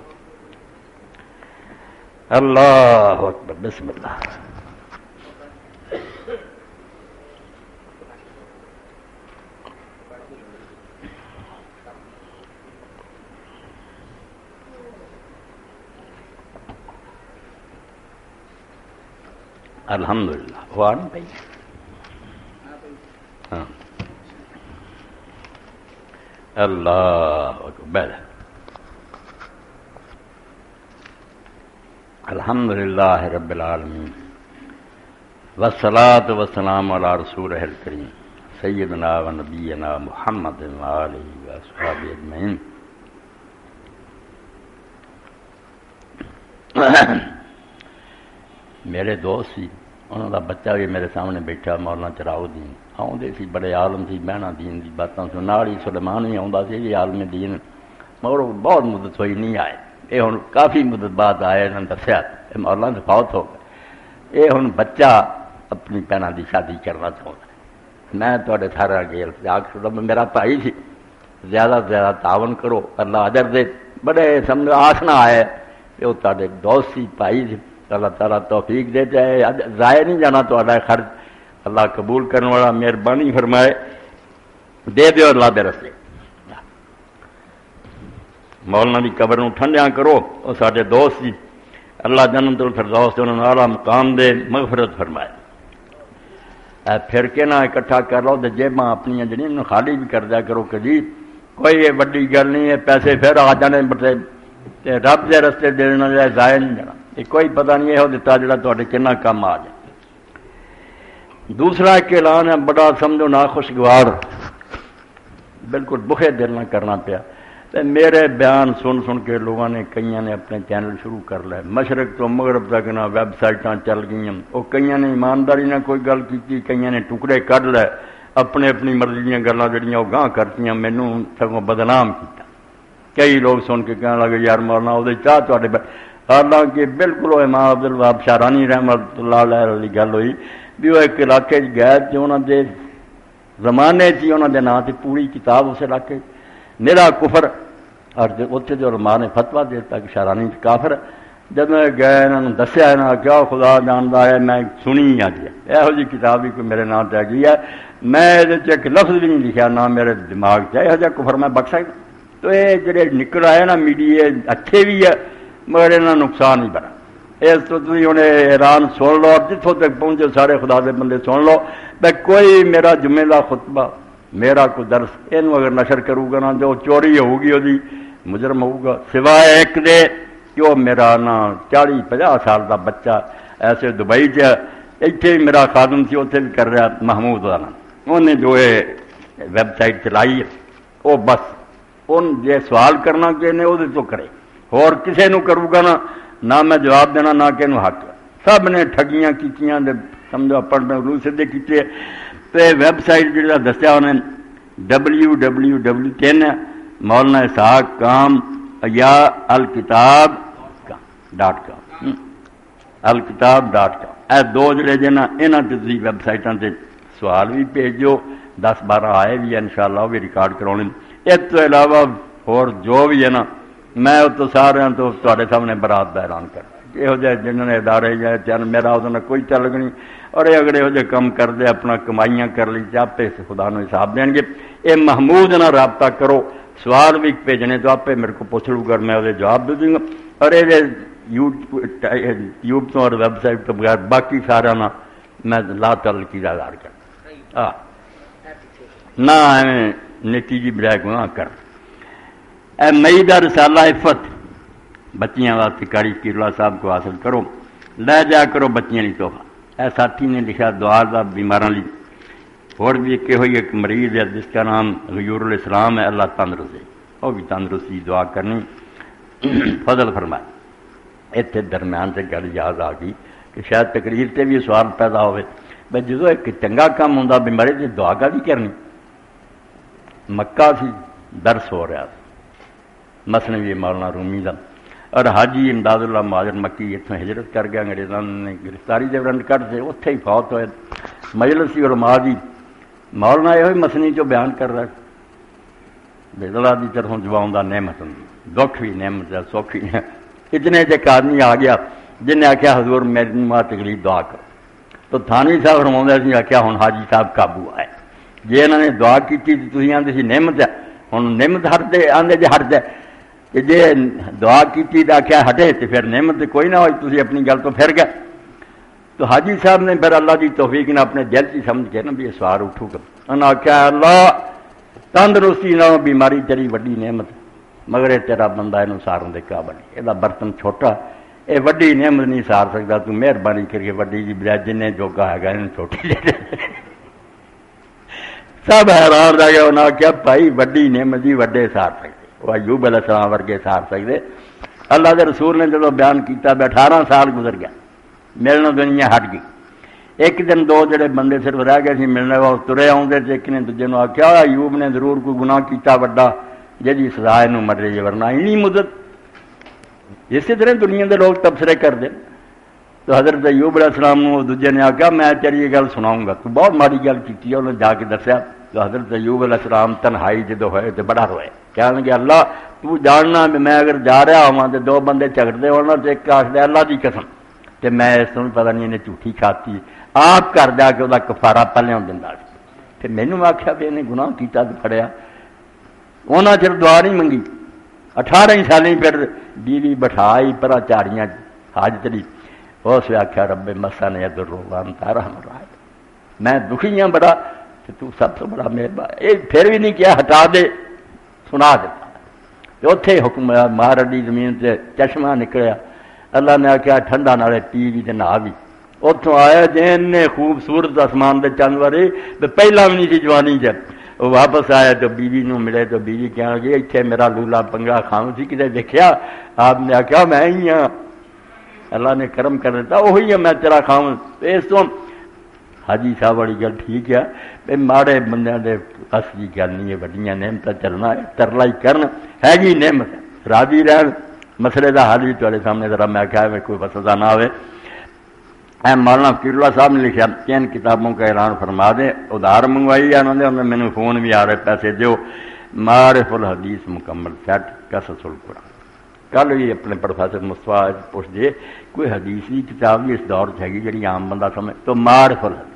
اللہ اکبر، بسم اللہ۔ الحمدللہ ہوا نہیں بھائی؟ ہاں، اللہ اکبر۔ الحمدللہ رب العالمین والصلاة والسلام علی رسولہ الکریم سیدنا و نبینا محمد وآلہ وصحبہ اجمعین۔ میرے دوست سی، انہوں کا بچہ بھی میرے سامنے بیٹھا، مولانا چراغ الدین آؤندے سی، بڑے عالم سی، بہنا دین دی باتاں سن، نال ہی سلیمان بھی آਉਂدا سی، یہ عالم دین، مگر وہ بہت مدت ہوئی نہیں آئے، یہ ہن کافی مدت بعد آئے، انہوں نے دسیا کہ مولانا سے فوت ہو گئے، یہ ہن بچہ اپنی بہنا دی شادی کرنا چاہتا ہے۔ میں تواڈے سارے اگے التجا کردا، میرا بھائی سی، زیادہ سے زیادہ تعاون کرو، اللہ اجر دے، بڑے سمجھو آسنا آئے کہ وہ تواڈے دوست سی، بھائی سی، اللہ تعالیٰ توفیق دے، چاہے ضائع نہیں جانا تو خرچ، اللہ قبول کرنے والا، مہربانی فرمائے، دے دیو اللہ دے رستے۔ مولانا دی قبر نو ٹھنڈیاں کرو، وہ سارے دوست جی، اللہ جنت الفردوس دے انہوں نے اعلیٰ مقام دے، مغفرت فرمائے۔ اے پھر کے نہ اکٹھا کر لو تے جیباں اپنی جڑیاں خالی بھی کر دیا کرو کہ جی کوئی یہ بڑی گل نہیں ہے، پیسے پھر آ جانے بٹے رب دے رستے دینا جائے، ضائع نہیں جانا، یہ کوئی پتہ نہیں یہ دیتا جڑا تواڈے کنا کم آ جائے۔ دوسرا ایک اعلان ہے بڑا سمجھو ناخوشگوار، بالکل بخے دل نہ کرنا پیا، تے میرے بیان سن سن کے لوگوں نے کئیاں نے اپنے چینل شروع کر لے، مشرق تو مغرب تک نہ ویب سائٹاں چل گئیں، وہ کئیاں نے ایمانداری نہ کوئی گل کی، کئیاں نے ٹکڑے کر لے، اپنے اپنی مرضی دیاں گلاں جڑیاں وہ گاں کرتیاں، مینوں سگوں بدنام کیتا۔ کئی لوگ سن کے کہنے لگے یار مولانا وہ چاہ تواڈے، حالانکہ بالکل وہ امام عبد الوہاب شعرانی رحمۃ اللہ علیہ والی گل ہوئی بھی وہ ایک علاقے گئے تے انہاں دے زمانے چ انہاں دے نام تے پوری کتاب اس علاقے نرا کفر، اور اتنے جو علماء نے فتویٰ دیتا کہ شعرانی کافر، جب میں گئے انہوں نے دسیا نا کیا خدا جانتا ہے، میں سنی آ گیا یہو جی کتاب بھی کوئی میرے نام تے گئی ہے، میں یہ ایک لفظ بھی نہیں لکھا، نہ میرے دماغ سے یہو جہا کفر میں بخش سکتا۔ تو یہ جڑے نکل آئے نا میڈیا اچھے بھی ہے مگر یہاں نقصان ہی بڑا، اس تو تھی ہوں ایران سن لو، اور جتوں تک پہنچے سارے خدا دے بندے سن لو، بھائی کوئی میرا جمعے کا خطبہ، میرا کوئی درس یہ اگر نشر کروں گا نا جو چوری ہوگی وہی مجرم ہوگا، سوائے ایک دے کہ وہ میرا نا چالی پناہ سال کا بچہ ایسے دبئی چ اتنے میرا خادم سی، اتنے بھی کر رہا محمود کا نام، انہیں جو ویب سائٹ چلائی وہ بس ان جے سوال کرنا کہ وہ تو کرے، اور کسی نو کروں گا نا نہ میں جواب دینا نہ کہ حق، سب نے ٹھگیاں کیتیاں سمجھو اپنے روح سیدھے کیتے، تو ویب سائٹ جہاں دسیا انہیں ڈبلیو ڈبلیو ڈبلیو تین مولانا اسحاق کام یا الکتاب ڈاٹ کام الکتاب ڈاٹ کام اے دو جڑے جے نا یہاں سے تھی ویب سائٹوں سے سوال بھی بھیجو، دس بارہ آئے بھی ان شاء اللہ وہ بھی ریکارڈ کراؤنے، اس تو علاوہ اور جو بھی ہے نا میں تو سارے تو تے سامنے برات کا اعلان کر یہو جہ جنہوں نے ادارے یا چین میرا وہ کوئی تعلق نہیں، اور یہ اگر یہو جہ کام کرتے اپنا کمائیاں کر لی چاپے خدا نو حساب دیں گے۔ یہ محمود نہ رابطہ کرو، سوال بھی بھیجنے تو آپ میرے کو پوچھ لوں گا، میں وہ جواب دے دوں گا، اور یہ یوٹیوب تو اور ویب سائٹ تو بغیر باقی سارا نا میں لا تعلقی کا اظہار کر نہ ایویں نیکی جی بجائے گناہ کر۔ اے مئی دا رسالہ عفت بچیاں واسطے کاری پیرلا صاحب کو حاصل کرو، لے جا کرو بچیاں لی تحفہ۔ اے ساتھی نے لکھا دعا دا بیماراں لی، اور بھی ایک ہوئی ایک مریض ہے جس کا نام غیور الاسلام ہے، اللہ تندرست ہے، وہ بھی تندرستی دعا کرنی فضل فرمائے۔ اتنے درمیان سے گل یاد آ گئی کہ شاید تقریر سے بھی سوال پیدا ہوئے، بھائی جدو ایک چنگا کام ہوں بیماری کی دعا کا بھی کرنی. مکہ سی درس ہو رہا مثنوی مولانا رومی کا، اور حاجی امداد اللہ مہاجر مکی اتوں ہجرت کر گیا، انگریزوں نے گرفتاری کے ورنٹ کٹتے اتنے ہی فوت ہوئے. مجلس علماء دی مولانا یہ مسنی جو بیان کر رہا ہے اللہ کی طرفوں جوان کا نعمت ہوں، دکھ بھی نعمت ہے، سکھ بھی ہے. اتنے ایک آدمی آ گیا جن نے آخیا حضور میری ماں تکلیف دعا کرو، تو تھانوی صاحب فرما سی آخیا ہوں حاجی صاحب قابو آئے، جی انہوں نے دعا کی تھی آتے سی نعمت ہے، ہوں نعمت ہٹتے آدھے جی ہٹ جائے، کہ جی دعا کی آخیا ہٹے تو پھر نعمت کوئی نہ ہوئی، تھی اپنی گل تو پھر گئے. تو حاجی صاحب نے پھر اللہ کی توفیق نے اپنے دل سے سمجھ کے نا بھی سوار اٹھو گا، انہوں نے آخیا اللہ تندرستی نہ بیماری تیری وڈی نعمت، مگر یہ تیرا بندہ یہ سارن دے قابل نہیں، یہ برتن چھوٹا، یہ وڈی نعمت نہیں سار سکتا، تو مہربانی کر کے وڈی کی بجائے جن جوگا ہے یہ چھوٹی لے لے. سب حیران رہ گیا، انہوں نے آخیا بھائی وڈی نعمت جی وڈے سار سکتے، وہ ایوب علیہ السلام ورگے سار سکتے. اللہ کے رسول نے جب بیان کیتا اٹھارہ سال گزر گیا، ملنا دنیا ہٹ گئی. ایک دن دو جڑے بندے صرف رہ گئے سی ملنے وہ ترے آتے تھے، ایک نے دوجے نے آخیا ایوب نے ضرور کوئی گناہ کیتا وڈا جی سزا یہ مرے جی، ورنہ اینی مدت. اسی طرح دنیا کے لوگ تبصرے کرتے. تو حضرت ایوب علیہ السلام نے دوجے نے آخیا میں تیری یہ گل سناؤں گا، تو بہت ماڑی گل کی، انہوں نے جا کے دسیا. تو حضرت ایوب علیہ السلام تنہائی جدو ہوئے تو بڑا روئے، کہنے لگے اللہ تو جاننا بھی میں اگر جا رہا ہوا تو دو بندے جھگڑتے ہونا تو ایک آخر اللہ کی قسم کہ میں اس کو پتا نہیں انہیں جھوٹھی کھاتی، آپ گھر جا کے وہ کفارہ پہلے دینا. پھر مینوں آخیا بھی انہیں گناہ کیتا تو پھڑیا، انہیں چر دعا نہیں منگی. اٹھارہ سال پھر بیوی بٹھائی پرا چاڑیاں حاجت لی، اس نے آخیا رب مسا نے ادھر روان تارا ہمارا، میں دکھی ہوں بڑا کہ تو سب سے بڑا مہربان. یہ پھر بھی نہیں کیا ہٹا دے، سنا دیتا. اتنے حکم مار اڈی زمین سے چشمہ نکلیا، اللہ نے آخیا ٹھنڈا نالے پی بھی نہا بھی. اتوں آیا جن نے خوبصورت آسمان دے چند وارے پہلا بھی نہیں سی جوانی جب وہ واپس آیا تو بیوی نو ملے تو بیوی کہنے لگی اتنے میرا لولا پنگا کھاؤں سی کتنے دیکھا؟ آپ نے آخیا میں ہی ہاں، اللہ نے کرم کر دیتا وہی ہے میں تیرا کھاؤں. اس تو حاجی صاحب والی گل ٹھیک ہے بھائی ماڑے بندے دے بس کی گل نہیں ہے، وڈیاں نعمت چلنا ہے ترلا ہی کرن ہے جی نعمت راضی رہن. مسئلے کا حل بھی تیرے سامنے ذرا میں کہا ہے کوئی وسوسہ نہ آئے. اے مولانا فقیر اللہ صاحب نے لکھا تین کتابوں کا اعلان فرما دیں، ادھار منگوائی ہے انہوں نے، انہوں نے مجھے فون بھی آ رہے پیسے دیو. معرف الحدیث مکمل سیٹ قصص القرآن. کل بھی اپنے پروفیسر مصطفیٰ پوچھ دے کوئی حدیث کی کتاب بھی اس دور ہے جی عام بندہ سمجھ تو معرف الحدیث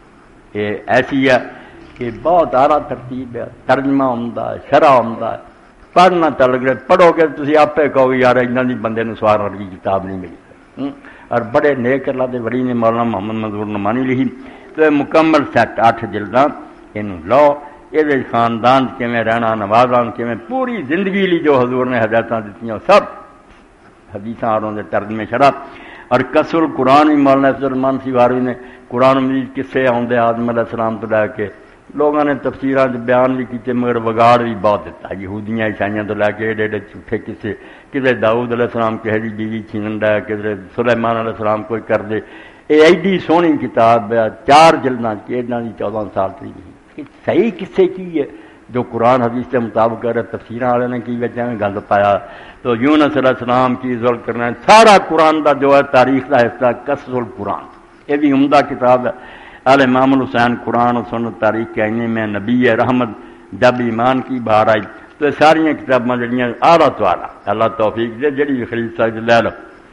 یہ ایسی ہے کہ بہت اعلیٰ ترتیب ہے، ترجمہ عمدہ ہے، شرح عمدہ ہے، پڑھنا چل گئے پڑھو گے تھی آپ کہو یار اتنا دی بندے نے سوار ورگی کتاب نہیں ملی. اور بڑے نیک اللہ دے ولی نے مولانا محمد منظور نعمانی لکھی. تو یہ مکمل سیٹ اٹھ جلداں یہ لو، یہ خاندان کیویں رہنا نوازاں کیویں پوری زندگی لی جو حضور نے ہدایتاں دیتیاں سب حدیثاں اور دے ترجمے شرح. اور قصر قرآن بھی مولانا افضل الرحمان سیواروی نے قرآن مجید قصے آدھے آدم علیہ السلام تو لے کے لوگوں نے تفسیراں بیان بھی کیتے مگر وگاڑ بھی بہت دیتا. یہودیاں عیسائیاں تو لے کے ایڈے ایڈے جھوٹے قصے، کدھر داؤد علیہ السلام کہے جی بیوی چھینن ڈا، کدھر سلیمان علیہ السلام کوئی کر دے. یہ ایڈی سونی کتاب ہے چار جلداں کی ایڈاں دی چودہ سال تھی. صحیح قصے کی ہے جو قرآن حدیث کے مطابق ہے، تفسیراں والے نے کی وجہ میں گند پایا. تو یونس علیہ السلام کی ذکر کرنا سارا قرآن دا جو ہے تاریخ کا حصہ قصص القرآن، یہ بھی عمدہ کتاب ہے. ال امام الحسین قرآن و سنت تاریخ کے آئینے میں نبی رحمت جب ایمان کی بہار آئی. تو یہ ساری کتاباں جڑیاں اعلیٰ تو اعلیٰ اللہ توفیق دے جڑی بھی خرید سکتے لے لو.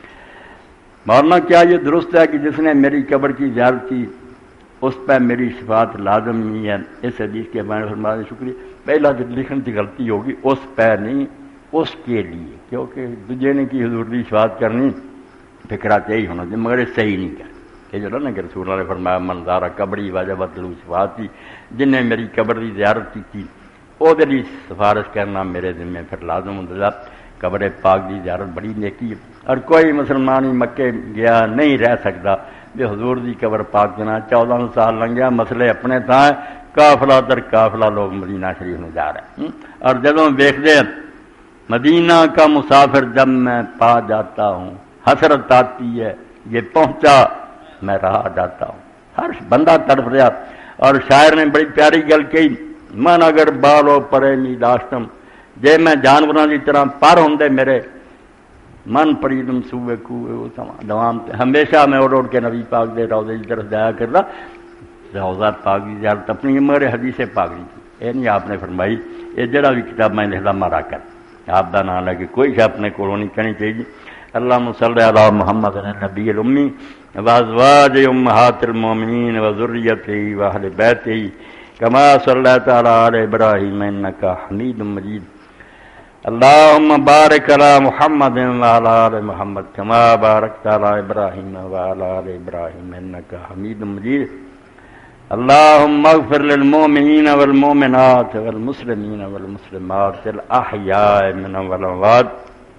مولانا کیا یہ درست ہے کہ جس نے میری قبر کی زیارت کی اس پہ میری شفاعت لازم نہیں ہے؟ اس حدیث کے بارے میں فرمایا شکریہ. پہلا جو لکھن کی غلطی ہوگی اس پہ نہیں اس کے لیے، کیونکہ دوجے نے کی حضور کی شفاعت کرنی فکرہ یہی ہونا چاہیے مگر یہ صحیح نہیں کر یہ جو نا کہ رسول اللہ نے فرمایا منظارہ قبری واجبت لہو شفاعتی، جن نے میری قبر کی زیارت کی تھی وہ دلی سفارش کرنا میرے ذمہ پھر لازم ہوتا. قبر پاک کی زیارت بڑی نیکی ہے اور کوئی مسلمان ہی مکے گیا نہیں رہ سکتا بے حضور دی قبر پاک جنا. چودہ سال لنگ گیا مسئلے اپنے تھا قافلہ در قافلہ لوگ مدینہ شریف میں جا رہے ہیں. اور جدوں دیکھتے مدینہ کا مسافر جب میں پا جاتا ہوں حسرت آتی ہے یہ پہنچا میں رہا جاتا ہوں. ہر بندہ تڑپ رہا. اور شاعر نے بڑی پیاری گل کہی، من اگر بالو پرے می داشتم، جے میں جانوراں دی طرح پر ہوندے میرے من پریدم صوبے کوئے دوام تے. ہمیشہ میں اڑ اڑ کے نبی پاک دے روضے کی طرف جایا کرتا، روضہ پاک کی زیارت اپنی عمر حدیث پاک دی. یہ نہیں آپ نے فرمائی یہ جڑا بھی کتاب میں لکھدا مارا کر، آپ دا نام لے کے کوئی شے اپنے کولوں نہیں کہنی چاہیے. اللہم صلی علی محمد النبی الامی وازواج امہات المومنین وذریتہ واہل بیتہ کما صلیت علی آل ابراہیم انک حمید مجید. اللہم بارک علی محمد وعلی آل محمد کما بارکت علی ابراہیم وعلی آل ابراہیم انک حمید مجید. اللہم اغفر للمؤمنین والمؤمنات والمسلمین والمسلمات الاحیاء منهم والاموات.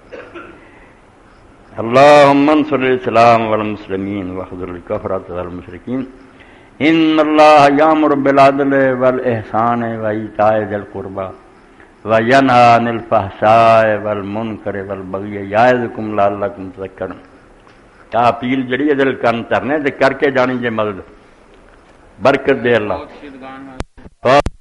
اللہم انصر الاسلام والمسلمین واخذل الکفرۃ والمشرکین. ان اللہ یامر بالعدل والاحسان وایتاء ذی القربی وینہی عن الفحشاء والمنکر والبغی یعظکم لعلکم تذکرون. کیا اپیل جڑی ہے دل کن ترنے تے کر کے جانی جے مدد برکت دے اللہ.